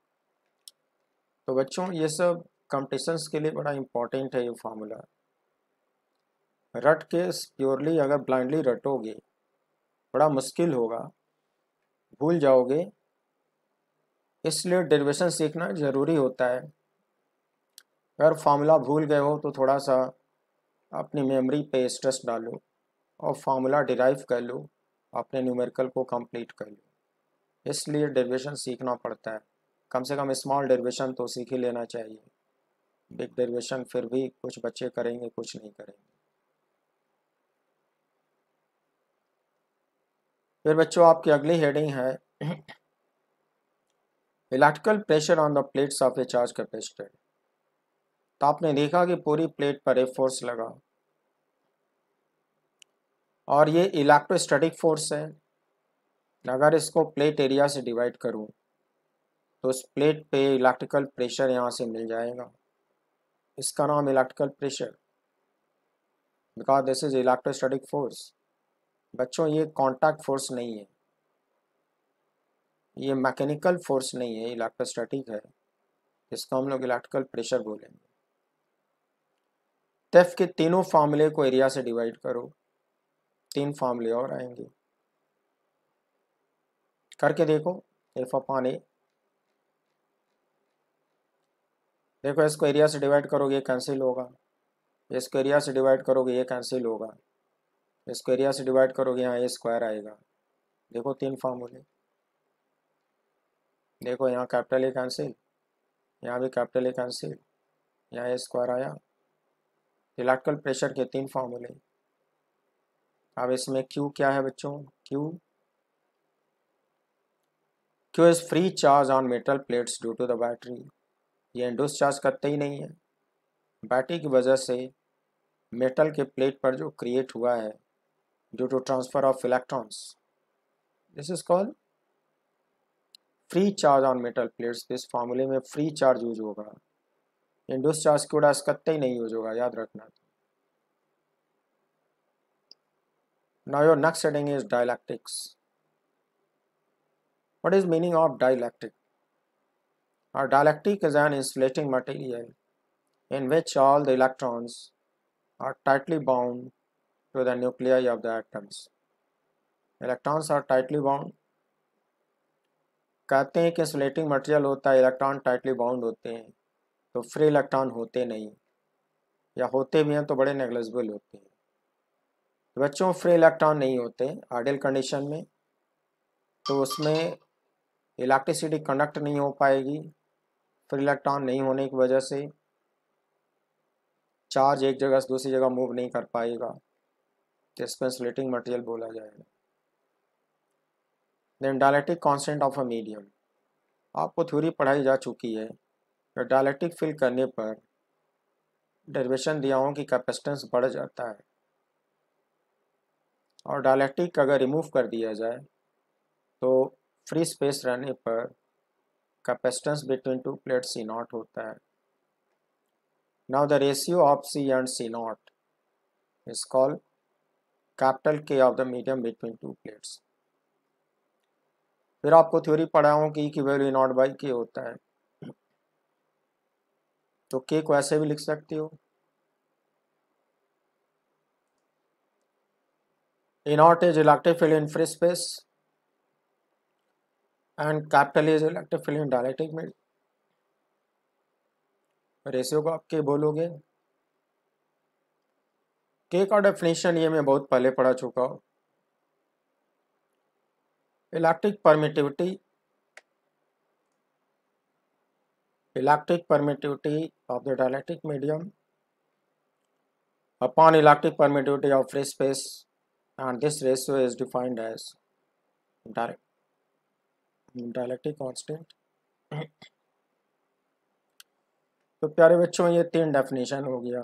तो बच्चों ये सब कॉम्पिटिशन्स के लिए बड़ा इम्पोर्टेंट है ये फार्मूला। रट के प्योरली अगर ब्लाइंडली रटोगे बड़ा मुश्किल होगा, भूल जाओगे। इसलिए डेरिवेशन सीखना ज़रूरी होता है। अगर फार्मूला भूल गए हो तो थोड़ा सा अपनी मेमोरी पे स्ट्रेस डालो और फार्मूला डिराइव कर लो, अपने न्यूमेरिकल को कंप्लीट कर लो। इसलिए डेरिवेशन सीखना पड़ता है। कम से कम स्मॉल डेरिवेशन तो सीख ही लेना चाहिए। बिग डेरिवेशन फिर भी कुछ बच्चे करेंगे, कुछ नहीं करेंगे। फिर बच्चों आपकी अगली हेडिंग है electrical pressure on the plates of a charge capacitor. तो आपने देखा कि पूरी प्लेट पर एक फोर्स लगा और ये इलेक्ट्रोस्टैटिक फोर्स है। अगर इसको प्लेट एरिया से डिवाइड करूं तो उस प्लेट पे इलेक्ट्रिकल प्रेशर यहाँ से मिल जाएगा। इसका नाम electrical pressure, because this is electrostatic force. बच्चों ये कॉन्टैक्ट फोर्स नहीं है, ये मैकेनिकल फोर्स नहीं है, इलेक्ट्रोस्टैटिक है। इसको हम लोग इलेक्ट्रिकल प्रेशर बोलेंगे। टेफ के तीनों फार्मूले को एरिया से डिवाइड करो, 3 फार्मूले और आएंगे। करके देखो। एफ अपॉन ए, देखो इसको एरिया से डिवाइड करोगे ये कैंसिल होगा, इसको एरिया से डिवाइड करोगे ये कैंसिल होगा, इसको एरिया से डिवाइड करोगे यहाँ ए स्क्वायर आएगा। देखो 3 फार्मूले। देखो यहाँ कैपिटल ए कैंसिल, यहाँ भी कैपिटल ए कैंसिल, यहाँ ए स्क्वायर आया। इलेक्ट्रिकल प्रेशर के 3 फार्मूले। अब इसमें क्यू क्या है बच्चों? Q Q is free charge on metal plates due to the battery. ये इंड्यूस चार्ज करते ही नहीं है, बैटरी की वजह से मेटल के प्लेट पर जो क्रिएट हुआ है due to transfer of electrons, this is called free charge on metal plates. इस फार्मूले में फ्री चार्ज यूज होगा, इंड्यूस चार्ज क्यों डास करते ही नहीं यूज होगा, याद रखना। Now your next heading is dielectrics. What is meaning of dielectric? A dielectric is an insulating material in which all the electrons are tightly bound to the nuclei of the atoms. Electrons are tightly bound. कहते हैं कि इंसुलेटिंग मटेरियल होता है, इलेक्ट्रॉन टाइटली बाउंड होते हैं, तो फ्री इलेक्ट्रॉन होते नहीं, या होते भी हैं तो बड़े नेग्लिजिबल होते हैं। तो बच्चों फ्री इलेक्ट्रॉन नहीं होते आइडियल कंडीशन में, तो उसमें इलेक्ट्रिसिटी कंडक्ट नहीं हो पाएगी। फ्री इलेक्ट्रॉन नहीं होने की वजह से चार्ज एक जगह से दूसरी जगह मूव नहीं कर पाएगा, तो इसको इंसुलेटिंग मटेरियल बोला जाएगा। Then dielectric constant of a medium. आपको थ्योरी पढ़ाई जा चुकी है कि डायलेक्ट्रिक फिल करने पर डेरिवेशन दिया हूँ कि कैपेसिटेंस बढ़ जाता है, और डायलेक्ट्रिक अगर रिमूव कर दिया जाए तो फ्री स्पेस रहने पर capacitance between two plates C naught होता है। Now the ratio of C and C naught is called capital K of the medium between two plates. फिर आपको थ्योरी पढ़ाऊँ कि की वैल्यू नॉट बाई के होता है, तो के को ऐसे भी लिख सकते हो, E naught is electric field in free space, and capital is electric field in dielectric में। रेशियो को आप के बोलोगे। के का डेफिनेशन ये मैं बहुत पहले पढ़ा चुका हूँ। Electric permittivity of the dielectric medium upon electric permittivity of free space, and this ratio is defined as dielectric constant। तो प्यारे बच्चों ये 3 डेफिनेशन हो गया।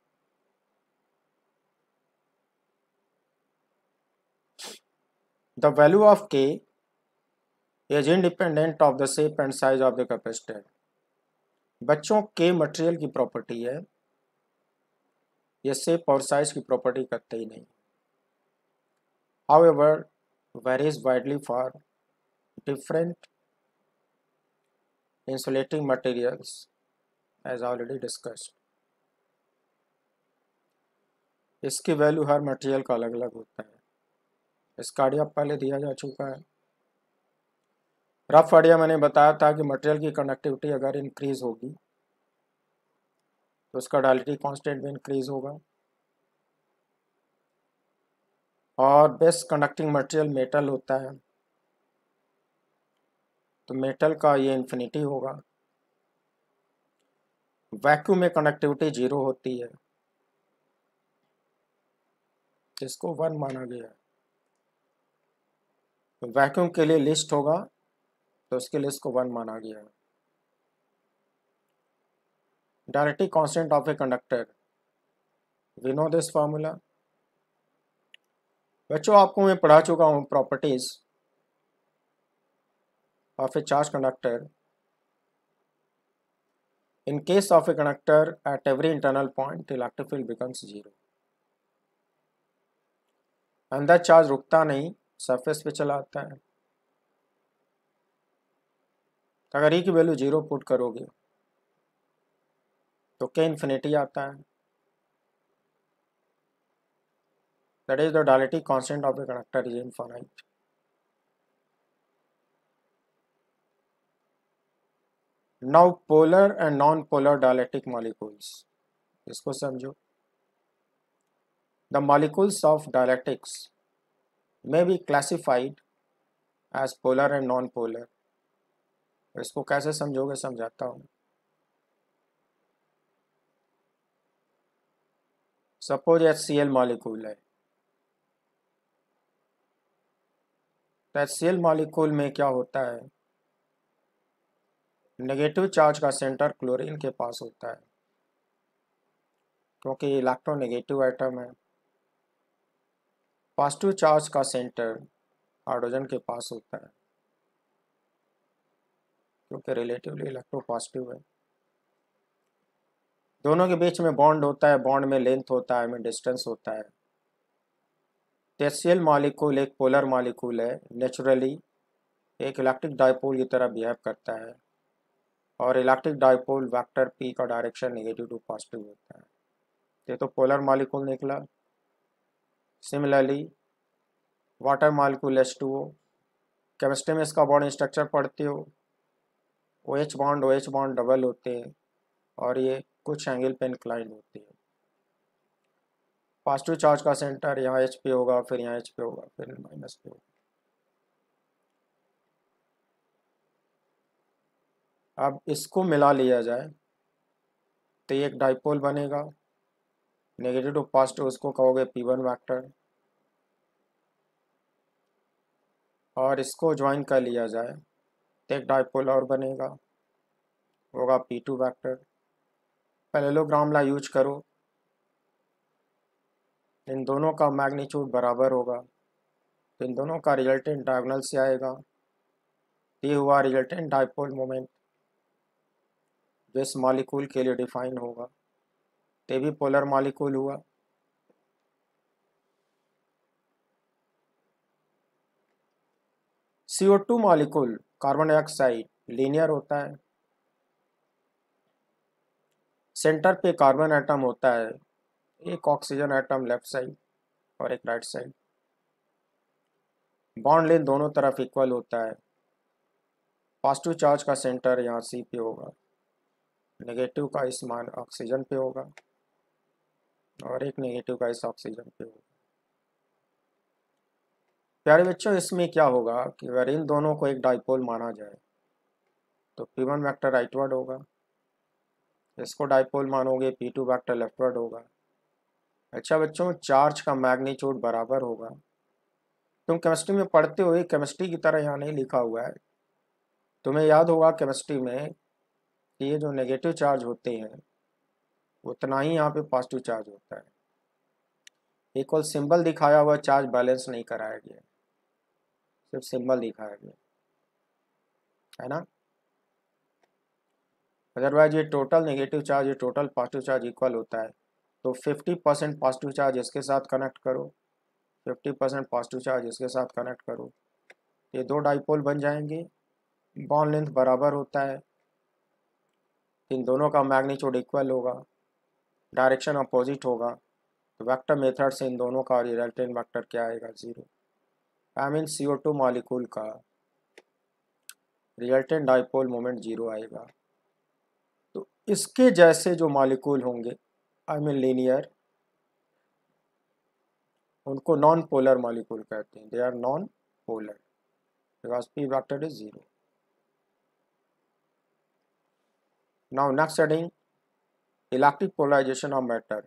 The value of K is independent of the shape and size of the capacitor। बच्चों K मटेरियल की प्रॉपर्टी है, ये शेप और साइज की प्रॉपर्टी करते ही नहीं। However, varies widely for different insulating materials as already discussed। इसकी वैल्यू हर मटेरियल का अलग अलग होता है। इसका आइडिया पहले दिया जा चुका है। रफ आइडिया मैंने बताया था कि मटेरियल की कंडक्टिविटी अगर इंक्रीज होगी तो उसका डायलेक्ट्रिक कांस्टेंट भी इंक्रीज होगा, और बेस्ट कंडक्टिंग मटेरियल मेटल होता है तो मेटल का ये इन्फिनिटी होगा। वैक्यूम में कंडक्टिविटी 0 होती है, इसको 1 माना गया है। तो वैक्यूम के लिए लिस्ट होगा तो उसके लिए इसको 1 माना गया है। Dielectric constant of a conductor, we know this formula. बच्चों आपको मैं पढ़ा चुका हूँ properties of a charged conductor in case of a conductor at every internal point the electric field becomes 0। अंदर चार्ज रुकता नहीं, सरफेस पे चला आता है। अगर ई की वैल्यू 0 पुट करोगे तो के इन्फिनिटी आता है। That is the dielectric constant of a conductor is infinite. Now polar and non polar dielectric molecules, इसको समझो। The molecules of dielectrics may be classified as polar and non-polar। इसको कैसे समझोगे समझाता हूँ। सपोज HCl मॉलिक्यूल है, तो HCl मॉलिक्यूल में क्या होता है, नेगेटिव चार्ज का सेंटर क्लोरीन के पास होता है क्योंकि इलेक्ट्रोनेगेटिव एटम है। पॉजिटिव चार्ज का सेंटर हाइड्रोजन के पास होता है क्योंकि रिलेटिवली इलेक्ट्रोपॉजिटिव है। दोनों के बीच में बॉन्ड होता है, बॉन्ड में लेंथ होता है, में डिस्टेंस होता है। HCl मॉलिक्यूल एक पोलर मॉलिक्यूल है, नेचुरली एक इलेक्ट्रिक डाइपोल की तरह बिहेव करता है, और इलेक्ट्रिक डाइपोल वेक्टर P का डायरेक्शन नेगेटिव टू पॉजिटिव होता है। ये तो पोलर मॉलिक्यूल निकला। Similarly water molecule H2O, chemistry में इसका बॉन्ड स्ट्रक्चर पढ़ते हो, OH बॉन्ड डबल होते हैं और ये कुछ एंगल पे इंक्लाइन होती है। पॉजिटिव चार्ज का सेंटर यहाँ H पे होगा, फिर यहाँ H पे होगा, फिर माइनस पे होगा। अब इसको मिला लिया जाए तो ये एक डाइपोल बनेगा, नेगेटिव टू पॉजिटिव उसको कहोगे P1 वेक्टर, और इसको ज्वाइन कर लिया जाए तो एक डाइपोल और बनेगा, होगा P2 वेक्टर। पैरेललोग्राम ला यूज करो, इन दोनों का मैग्नीट्यूड बराबर होगा तो इन दोनों का रिजल्टेंट डायगोनल से आएगा। ये हुआ रिजल्टेंट डाइपोल मोमेंट जो इस मॉलिक्यूल के लिए डिफाइन होगा, तो भी पोलर मॉलिक्यूल हुआ। CO2 molecule carbon dioxide linear होता है, सेंटर पे कार्बन एटम होता है, एक ऑक्सीजन एटम लेफ्ट साइड और एक राइट साइड। बॉन्ड लेंथ दोनों तरफ इक्वल होता है, पॉजिटिव चार्ज का सेंटर यहाँ सी पे होगा, नेगेटिव का इस मान ऑक्सीजन पे होगा और एक नेगेटिव का इस ऑक्सीजन पे होगा। प्यारे बच्चों, इसमें क्या होगा कि अगर इन दोनों को एक डाइपोल माना जाए तो P1 वेक्टर राइटवर्ड होगा, इसको डाइपोल मानोगे P2 वेक्टर लेफ्टवर्ड होगा। अच्छा बच्चों, चार्ज का मैग्नीट्यूड बराबर होगा। तुम केमिस्ट्री में पढ़ते हुए केमिस्ट्री की तरह यहाँ नहीं लिखा हुआ है, तुम्हें याद होगा केमिस्ट्री में कि ये जो नेगेटिव चार्ज होते हैं उतना ही यहाँ पे पॉजिटिव चार्ज होता है। इक्वल सिंबल दिखाया हुआ चार्ज बैलेंस नहीं कराया गया, सिर्फ सिंबल दिखाया गया है ना। अदरवाइज ये टोटल नेगेटिव चार्ज ये टोटल पॉजिटिव चार्ज इक्वल होता है। तो 50% पॉजिटिव चार्ज इसके साथ कनेक्ट करो, 50% पॉजिटिव चार्ज इसके साथ कनेक्ट करो, ये दो डाइपोल बन जाएंगे। बॉन्ड लेंथ बराबर होता है, इन दोनों का मैग्नीट्यूड इक्वल होगा, डायरेक्शन अपोजिट होगा, तो वेक्टर मेथड से इन दोनों का रिजल्टेंट वेक्टर क्या आएगा, 0। आई मीन CO2 मॉलिक्यूल का रिजल्टेंट डाइपोल मोमेंट 0 आएगा। तो इसके जैसे जो मॉलिक्यूल होंगे, आई मीन लीनियर, उनको नॉन पोलर मॉलिक्यूल कहते हैं, they are non polar because P vector is 0। Now next heading, electric polarisation of matter.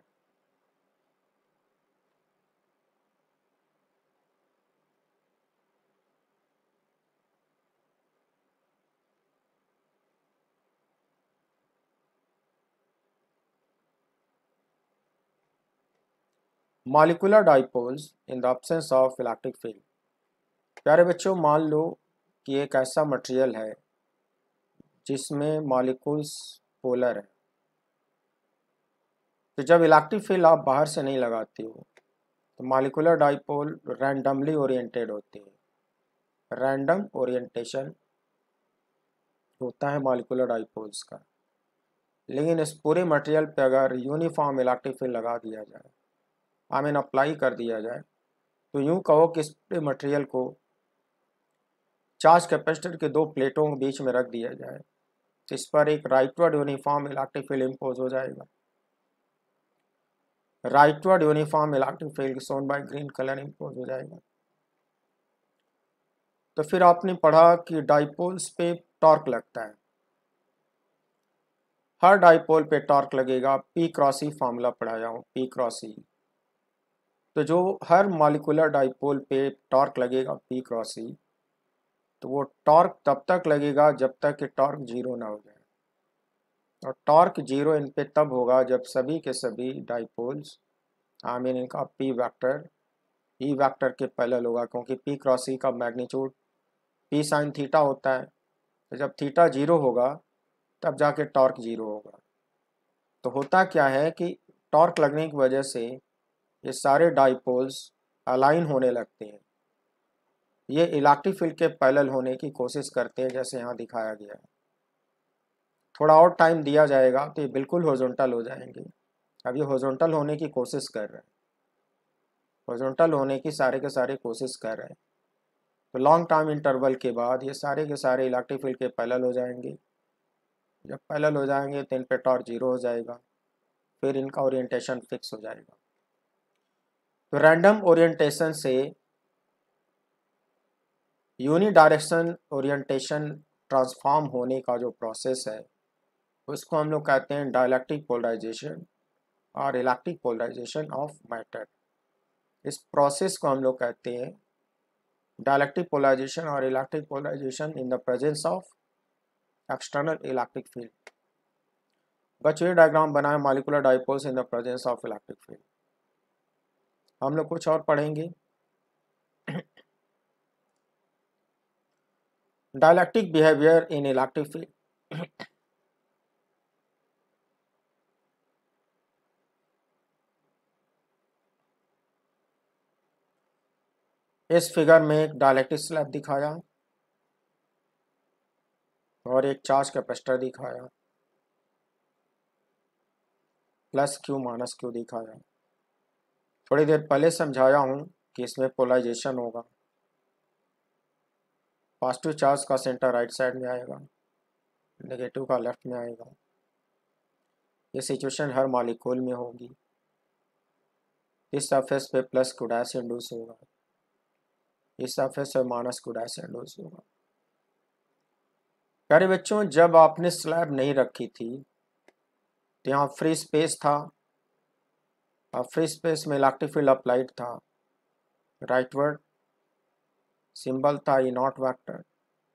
Molecular dipoles in the absence of electric field. प्यारे बच्चों, मान लो कि एक ऐसा मटेरियल है जिसमें मॉलिक्यूल्स पोलर है, तो जब इलेक्ट्रिक फील्ड आप बाहर से नहीं लगाते हो तो मॉलिक्यूलर डाइपोल रैंडमली ओरिएंटेड होते हैं, रैंडम ओरिएंटेशन होता है मॉलिक्यूलर डाइपोल्स का। लेकिन इस पूरे मटेरियल पे अगर यूनिफॉर्म इलेक्ट्रिक फील्ड लगा दिया जाए, आई मीन अप्लाई कर दिया जाए, तो यूँ कहो कि इस पूरे मटेरियल को चार्ज कैपेसिटर के दो प्लेटों के बीच में रख दिया जाए, तो इस पर एक rightward uniform electric field impose हो जाएगा। Rightward uniform electric field shown by green colour impose हो जाएगा। तो फिर आपने पढ़ा कि डाइपोल्स पे टॉर्क लगता है, हर डाइपोल पे टॉर्क लगेगा, P क्रॉस E फार्मूला पढ़ाया हूँ, P क्रॉस E। तो जो हर मॉलिक्यूलर डाइपोल पे टॉर्क लगेगा P क्रॉस E, तो वो टॉर्क तब तक लगेगा जब तक कि टॉर्क 0 ना हो जाए, और टॉर्क 0 इन पे तब होगा जब सभी के सभी डाइपोल्स, आई मीन इनका P वेक्टर E वेक्टर के पैरेलल होगा, क्योंकि P क्रॉस E का मैग्नीट्यूड P साइन थीटा होता है। तो जब थीटा 0 होगा तब जाके टॉर्क 0 होगा। तो होता क्या है कि टॉर्क लगने की वजह से ये सारे डाइपोल्स अलाइन होने लगते हैं, ये इलेक्ट्रिक फील्ड के पैरेलल होने की कोशिश करते हैं, जैसे यहाँ दिखाया गया है। थोड़ा और टाइम दिया जाएगा तो ये बिल्कुल हॉरिजॉन्टल हो जाएंगे। अब ये हॉरिजॉन्टल होने की कोशिश कर रहे हैं, हॉरिजॉन्टल होने की सारे के सारे कोशिश कर रहे हैं। तो लॉन्ग टाइम इंटरवल के बाद ये सारे के सारे इलेक्ट्रिक फील्ड के पैरेलल हो जाएंगे। जब पैरेलल हो जाएंगे तो इन पे टॉर्क 0 हो जाएगा, फिर इनका ओरिएंटेशन फिक्स हो जाएगा। तो रैंडम ओरिएंटेशन से यूनी डायरेक्शन ओरिएंटेशन ट्रांसफॉर्म होने का जो प्रोसेस है उसको हम लोग कहते हैं डाइलेक्ट्रिक पोलराइजेशन और इलेक्ट्रिक पोलराइजेशन ऑफ मैटर। इस प्रोसेस को हम लोग कहते हैं डाइलेक्ट्रिक पोलराइजेशन और electric polarisation in the presence of external electric field. बच्चों ये डायग्राम बनाए molecular dipoles in the presence of electric field. हम लोग कुछ और पढ़ेंगे। Dielectric behaviour in electric field. इस फिगर में एक डाइलेक्ट्रिक स्लैब दिखाया और एक चार्ज कैपेसिटर दिखाया, प्लस क्यू माइनस क्यू दिखाया। थोड़ी देर पहले समझाया हूँ कि इसमें पोलराइजेशन होगा। पॉजिटिव चार्ज का सेंटर राइट साइड में आएगा, नेगेटिव का लेफ्ट में आएगा। ये सिचुएशन हर मॉलिक्यूल में होगी। इस सरफेस पे प्लस क्यू डैश इंड्यूस होगा, इस सरफेस पे माइनस क्यू डैश इंड्यूस होगा। प्यारे बच्चों, जब आपने स्लैब नहीं रखी थी तो यहाँ फ्री स्पेस था, और फ्री स्पेस में इलेक्ट्रिक फील्ड अप्लाइड था, राइटवर्ड सिंबल था ई नॉट वेक्टर।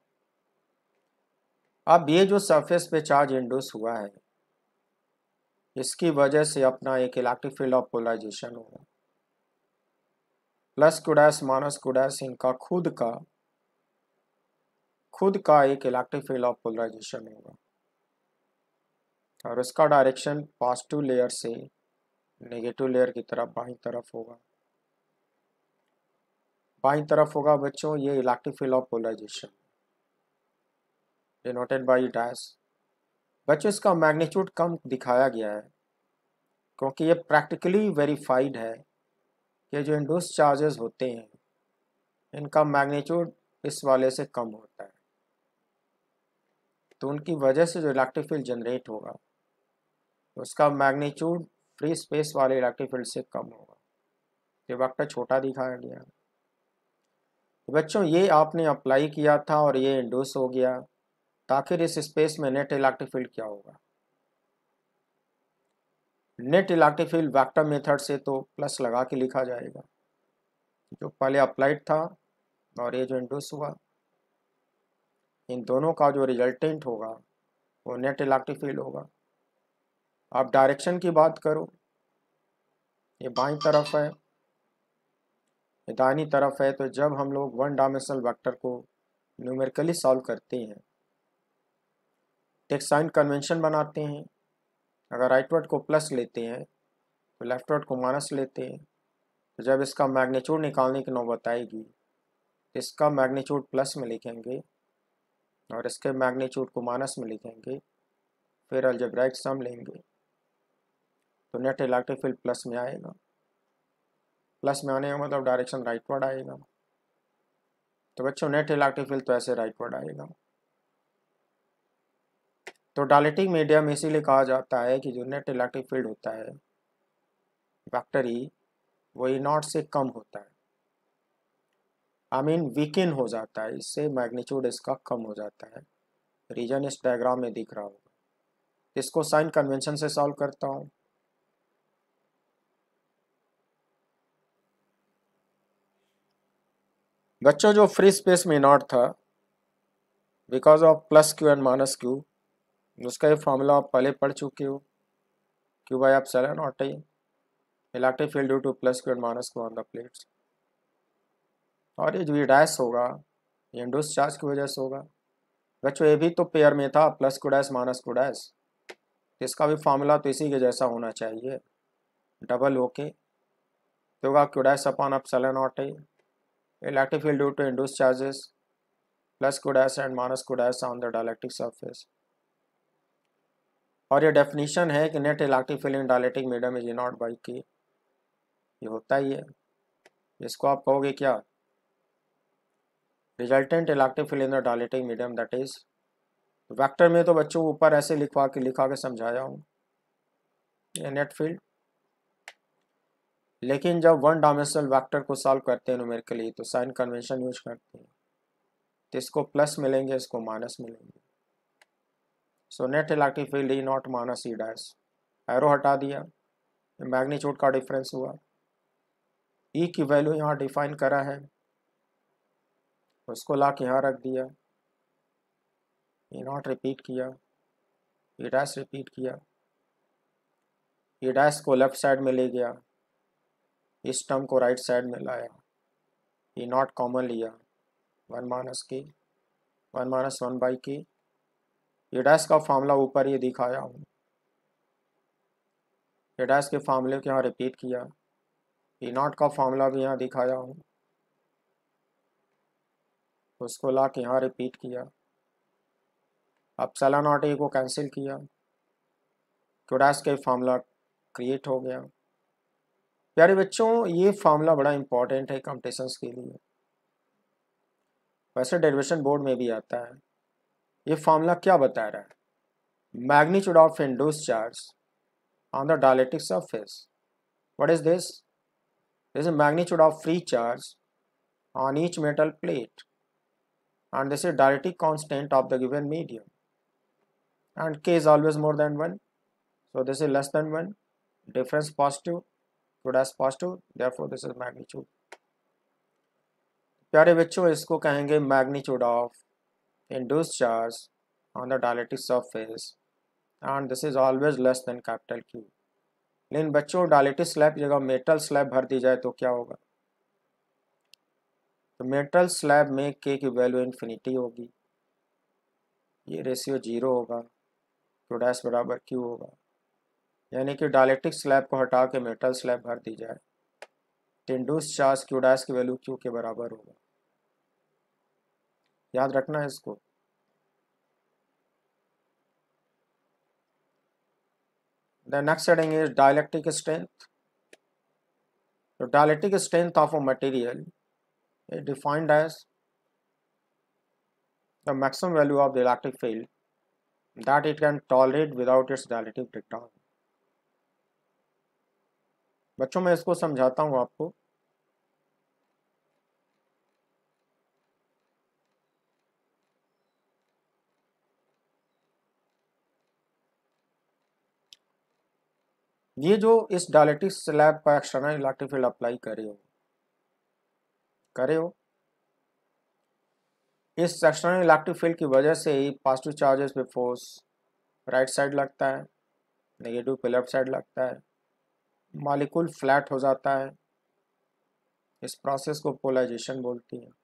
अब ये जो सरफेस पे चार्ज इंड्यूस हुआ है, इसकी वजह से अपना एक इलेक्ट्रिक फील्ड ऑफ पोलराइजेशन होगा। Plus Q dash minus Q dash इनका खुद का एक इलेक्ट्रिक फील्ड ऑफ पोलराइजेशन होगा, और उसका डायरेक्शन पॉजिटिव लेयर से नेगेटिव लेयर की तरफ बाईं तरफ होगा। बाईं तरफ होगा बच्चों ये electric field of polarisation, denoted by dash. बच्चों इसका मैग्नीट्यूड कम दिखाया गया है क्योंकि ये प्रैक्टिकली वेरीफाइड है कि जो इंड्यूस चार्जेस होते हैं इनका मैग्नीट्यूड इस वाले से कम होता है, तो उनकी वजह से जो इलेक्ट्रिक फील्ड जनरेट होगा उसका मैग्नीट्यूड फ्री स्पेस वाले इलेक्ट्रिक फील्ड से कम होगा। ये वेक्टर छोटा दिखाया गया। तो बच्चों ये आपने अप्लाई किया था और ये इंड्यूस हो गया, तो आखिर इस स्पेस में नेट इलेक्ट्रिक फील्ड क्या होगा? Net electric field vector method से तो प्लस लगा के लिखा जाएगा, जो पहले अप्लाइड था और ये जो इंड्यूस हुआ, इन दोनों का जो रिजल्टेंट होगा वो नेट इलेक्ट्रिक फील्ड होगा। आप डायरेक्शन की बात करो, ये बाईं तरफ है, ये दाहिनी तरफ है, तो जब हम लोग वन डायमेंशनल वेक्टर को न्यूमेरिकली सॉल्व करते हैं तो एक साइन कन्वेंशन बनाते हैं। अगर राइटवर्ड को प्लस लेते हैं तो लेफ्टवर्ड को माइनस लेते हैं, तो जब इसका मैग्नीट्यूड निकालने की नौबत आएगी तो इसका मैग्नीट्यूड प्लस में लिखेंगे और इसके मैग्नीट्यूड को माइनस में लिखेंगे, फिर अलजेब्राइक सम लेंगे तो नेट इलेक्ट्रिक फील्ड प्लस में आएगा। प्लस में आने का मतलब डायरेक्शन राइटवर्ड आएगा, तो बच्चों नेट इलेक्ट्रिक फील्ड तो ऐसे राइटवर्ड आएगा। तो डायलेक्ट्रिक मीडियम इसीलिए कहा जाता है कि जो नेट इलेक्ट्रिक फील्ड होता है वेक्टर ई, वो ई नॉट से कम होता है, आई मीन वीकेन हो जाता है, इससे मैग्नीट्यूड इसका कम हो जाता है। रीजन इस डायग्राम में दिख रहा होगा। इसको साइन कन्वेंशन से सॉल्व करता हूँ। बच्चों जो फ्री स्पेस में नॉट था because of plus q and minus q, उसका ये फॉर्मूला आप पहले पढ़ चुके हो, q by epsilon naught I electric field due to plus q and minus q on the plates. और ये जो ये डैश होगा ये इंड्यूस चार्ज की वजह से होगा। बच्चों ये भी तो पेयर में था, plus Q dash minus Q dash, इसका भी फॉर्मूला तो इसी के जैसा होना चाहिए, डबल ओके, तो होगा q dash upon epsilon naught I electric field due to induce charges plus Q dash and minus Q dash on the dielectric surface. और ये डेफिनेशन है कि net electric field in dielectric medium is E naught by K, ये होता ही है। इसको आप कहोगे क्या? Resultant electric field in the dielectric medium that is, vector में तो लिखा ऐसे लिखा के समझाया हूँ ये नेट फील्ड, लेकिन जब वन डायमेंशनल वेक्टर को सॉल्व करते हैं न्यूमेरिकली तो साइन कन्वेंशन यूज करते हैं, तो इसको प्लस मिलेंगे, इसको माइनस मिलेंगे। So net electric field E naught minus E dash, arrow हटा दिया, मैग्नीट्यूड का डिफरेंस हुआ। ई की वैल्यू यहाँ डिफाइन करा है, उसको ला के यहाँ रख दिया, ई नॉट रिपीट किया, ई डैश रिपीट किया, ई डैश को लेफ्ट साइड में ले गया, इस टर्म को राइट साइड में लाया, ई नॉट कॉमन लिया, one minus K, one minus one by K, E dash का फॉर्मूला ऊपर ये दिखाया हूँ, ई डैश के फॉर्मूले को यहाँ रिपीट किया, ई नॉट का फॉर्मूला भी यहाँ दिखाया हूँ, उसको ला के यहाँ रिपीट किया, एप्सिलॉन नॉट ए को कैंसिल किया, क्यू डैश के फॉर्मूला क्रिएट हो गया। प्यारे बच्चों ये फॉर्मूला बड़ा इंपॉर्टेंट है कंपटीशंस के लिए, वैसे डेरिवेशन बोर्ड में भी आता है। ये फॉर्मूला क्या बता रहा है? Magnitude of induced charge on the dielectric surface. What is this? This is magnitude of free charge on each metal plate, and this is dielectric constant of the given medium, and k is always more than 1, so this is less than 1, difference positive, q dash positive, therefore this is magnitude। प्यारे बच्चों, इसको कहेंगे magnitude of induced charge on the dielectric surface, and this is always less than capital Q। लेकिन बच्चों, डायलेक्ट्रिक स्लैब की जगह मेटल स्लैब भर दी जाए तो क्या होगा? तो मेटल स्लैब में k की वैल्यू इन्फिनिटी होगी, ये रेशियो 0 होगा, q डैश बराबर q होगा। यानी कि डायलेक्ट्रिक स्लैब को हटा के मेटल स्लैब भर दी जाए तो इंड्यूस्ड चार्ज q डैश की वैल्यू q के बराबर होगा। याद रखना है इसको। The next heading is dielectric strength। The dielectric strength of a material is defined as the maximum value of the electric field that it can tolerate without its dielectric breakdown। बच्चों, मैं इसको समझाता हूँ आपको। ये जो इस डायलेक्ट्रिक स्लैब पर एक्सटर्नल इलेक्ट्रिक फील्ड अप्लाई करे हो, इस एक्सटर्नल इलेक्ट्रिक फील्ड की वजह से ही पॉजिटिव चार्जेस पे फोर्स राइट साइड लगता है, नेगेटिव पे लेफ्ट साइड लगता है, मॉलिक्यूल फ्लैट हो जाता है। इस प्रोसेस को पोलराइजेशन बोलती है।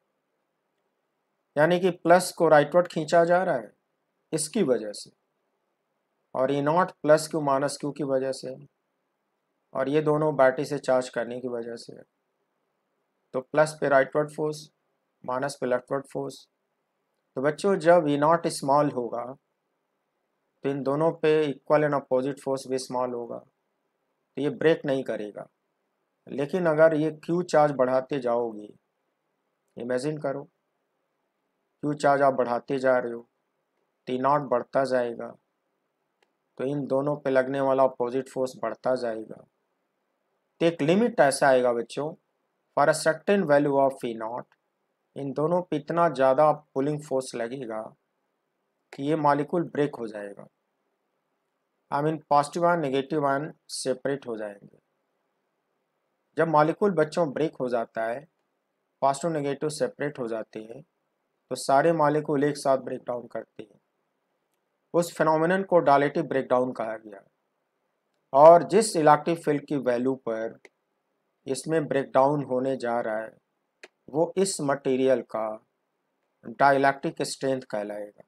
यानी कि प्लस को राइटवर्ड खींचा जा रहा है इसकी वजह से, और E naught plus Q minus q की वजह से, और ये दोनों बैटरी से चार्ज करने की वजह से। तो प्लस पे राइटवर्ड फोर्स, माइनस पे लेफ्टवर्ड फोर्स। तो बच्चों, जब ई नॉट स्मॉल होगा तो इन दोनों पे इक्वल एंड अपोजिट फोर्स भी स्मॉल होगा, तो ये ब्रेक नहीं करेगा। लेकिन अगर ये क्यू चार्ज बढ़ाते जाओगे, इमेजिन करो क्यू चार्ज आप बढ़ाते जा रहे हो तो ई नॉट बढ़ता जाएगा, तो इन दोनों पे लगने वाला अपोजिट फोर्स बढ़ता जाएगा। तो एक लिमिट ऐसा आएगा बच्चों, for a certain value of E naught, इन दोनों पे इतना ज़्यादा पुलिंग फोर्स लगेगा कि ये मॉलिक्यूल ब्रेक हो जाएगा। I mean positive ion negative ion separate हो जाएंगे। जब मॉलिक्यूल बच्चों ब्रेक हो जाता है, पॉजिटिव नेगेटिव सेपरेट हो जाते हैं, तो सारे मॉलिक्यूल एक साथ ब्रेक डाउन करते हैं। उस फिनोमिनन को डायलेक्ट्रिक ब्रेकडाउन कहा गया। और जिस इलेक्ट्रिक फील्ड की वैल्यू पर इसमें ब्रेकडाउन होने जा रहा है वो इस मटेरियल का डाइलेक्ट्रिक स्ट्रेंथ कहलाएगा।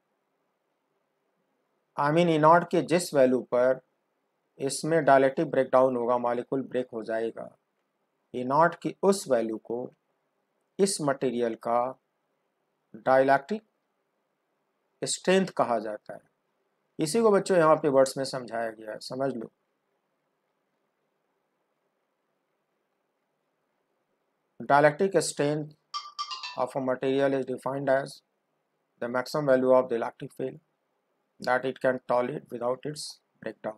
आई मीन ई नॉट के जिस वैल्यू पर इसमें डायलेक्ट्रिक ब्रेकडाउन होगा, मॉलिक्यूल ब्रेक हो जाएगा, ई नॉट की उस वैल्यू को इस मटेरियल का डाइलेक्ट्रिक स्ट्रेंथ कहा जाता है। इसी को बच्चों यहाँ पे वर्ड्स में समझाया गया है, समझ लो। Dielectric strength of a material is defined as the maximum value of the electric field that it can tolerate without its breakdown।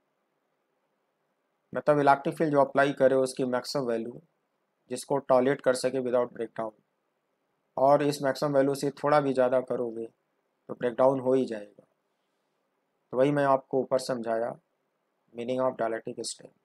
मतलब इलेक्ट्रिक फील्ड जो अप्लाई करे उसकी मैक्सिमम वैल्यू जिसको टॉलरेट कर सके विदाउट ब्रेकडाउन, और इस मैक्सिमम वैल्यू से थोड़ा भी ज़्यादा करोगे तो ब्रेकडाउन हो ही जाएगा। तो वही मैं आपको ऊपर समझाया, meaning of dielectric strength.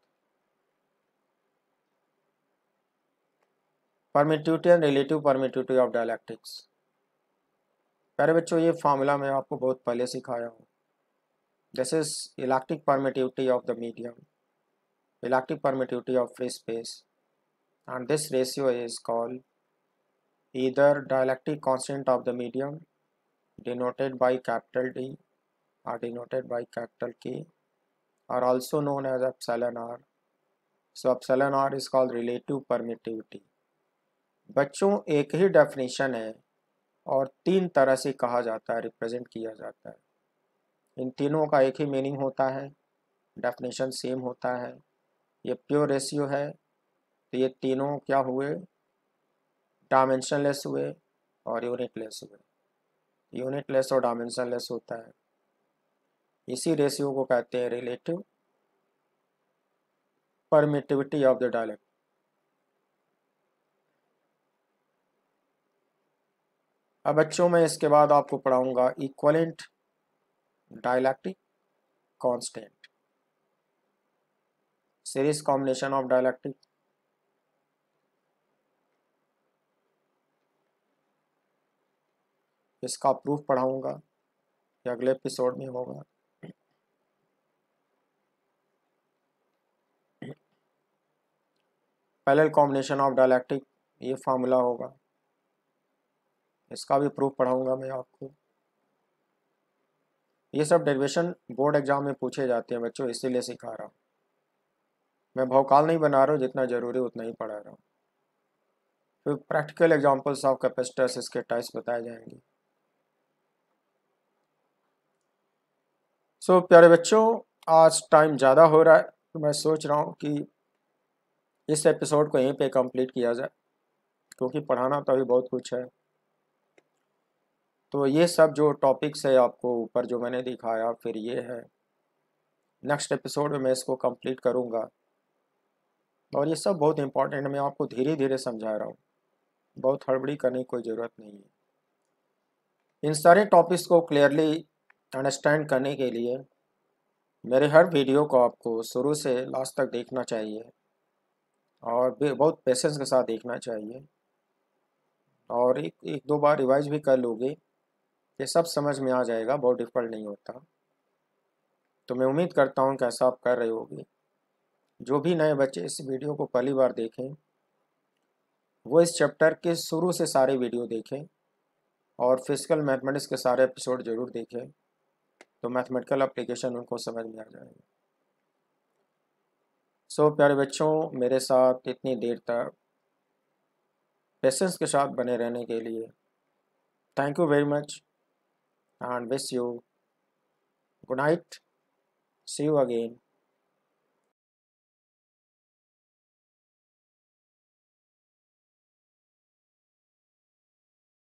Permittivity and relative permittivity of dielectrics. प्यारे बच्चों, ये फार्मूला मैं आपको बहुत पहले सिखाया हूँ। This is electric permittivity of the medium, electric permittivity of free space, and this ratio is called either dielectric constant of the medium denoted by capital D or denoted by capital K, or also known as epsilon r। So epsilon r is called relative permittivity। बच्चों, एक ही डेफिनेशन है और तीन तरह से कहा जाता है, रिप्रेजेंट किया जाता है। इन तीनों का एक ही मीनिंग होता है, डेफिनेशन सेम होता है। ये प्योर रेशियो है, तो ये तीनों क्या हुए? डायमेंशनलेस हुए, और यूनिटलेस हुए। यूनिटलेस और डायमेंशनलेस होता है, इसी रेशियो को कहते हैं relative permittivity of the dielectric. अब बच्चों मैं इसके बाद आपको पढ़ाऊंगा equivalent dielectric constant, series combination of dielectric. इसका प्रूफ पढ़ाऊंगा, ये अगले एपिसोड में होगा। पैरेलल कॉम्बिनेशन ऑफ डायलैक्टिक, ये फार्मूला होगा, इसका भी प्रूफ पढ़ाऊंगा मैं आपको। ये सब डेरिवेशन बोर्ड एग्जाम में पूछे जाते हैं बच्चों, इसीलिए सिखा रहा हूँ। मैं भौकाल नहीं बना रहा हूँ, जितना जरूरी उतना ही पढ़ा रहा हूँ। फिर प्रैक्टिकल एग्जांपल्स ऑफ कैपेसिटर्स, इसके टाइप्स बताए जाएंगे। सो प्यारे बच्चों, आज टाइम ज़्यादा हो रहा है, तो मैं सोच रहा हूँ कि इस एपिसोड को यहीं पे कंप्लीट किया जाए, क्योंकि पढ़ाना तो अभी बहुत कुछ है। तो ये सब जो टॉपिक्स है आपको ऊपर जो मैंने दिखाया, फिर ये है, नेक्स्ट एपिसोड में मैं इसको कंप्लीट करूँगा। और ये सब बहुत इंपॉर्टेंट है, मैं आपको धीरे धीरे समझा रहा हूँ, बहुत हड़बड़ी करने की कोई ज़रूरत नहीं है। इन सारे टॉपिक्स को क्लियरली अंडरस्टैंड करने के लिए मेरे हर वीडियो को आपको शुरू से लास्ट तक देखना चाहिए, और बहुत पेशेंस के साथ देखना चाहिए, और एक दो बार रिवाइज भी कर लोगे, ये सब समझ में आ जाएगा, बहुत डिफ़िकल्ट नहीं होता। तो मैं उम्मीद करता हूँ कि ऐसा आप कर रहे होगे। जो भी नए बच्चे इस वीडियो को पहली बार देखें, वो इस चैप्टर के शुरू से सारे वीडियो देखें, और फिजिकल मैथमेटिक्स के सारे एपिसोड ज़रूर देखें, तो मैथमेटिकल एप्लीकेशन उनको समझ में आ जाएगा। सो प्यारे बच्चों, मेरे साथ इतनी देर तक पेशेंस के साथ बने रहने के लिए thank you very much, and wish you good night, see you again.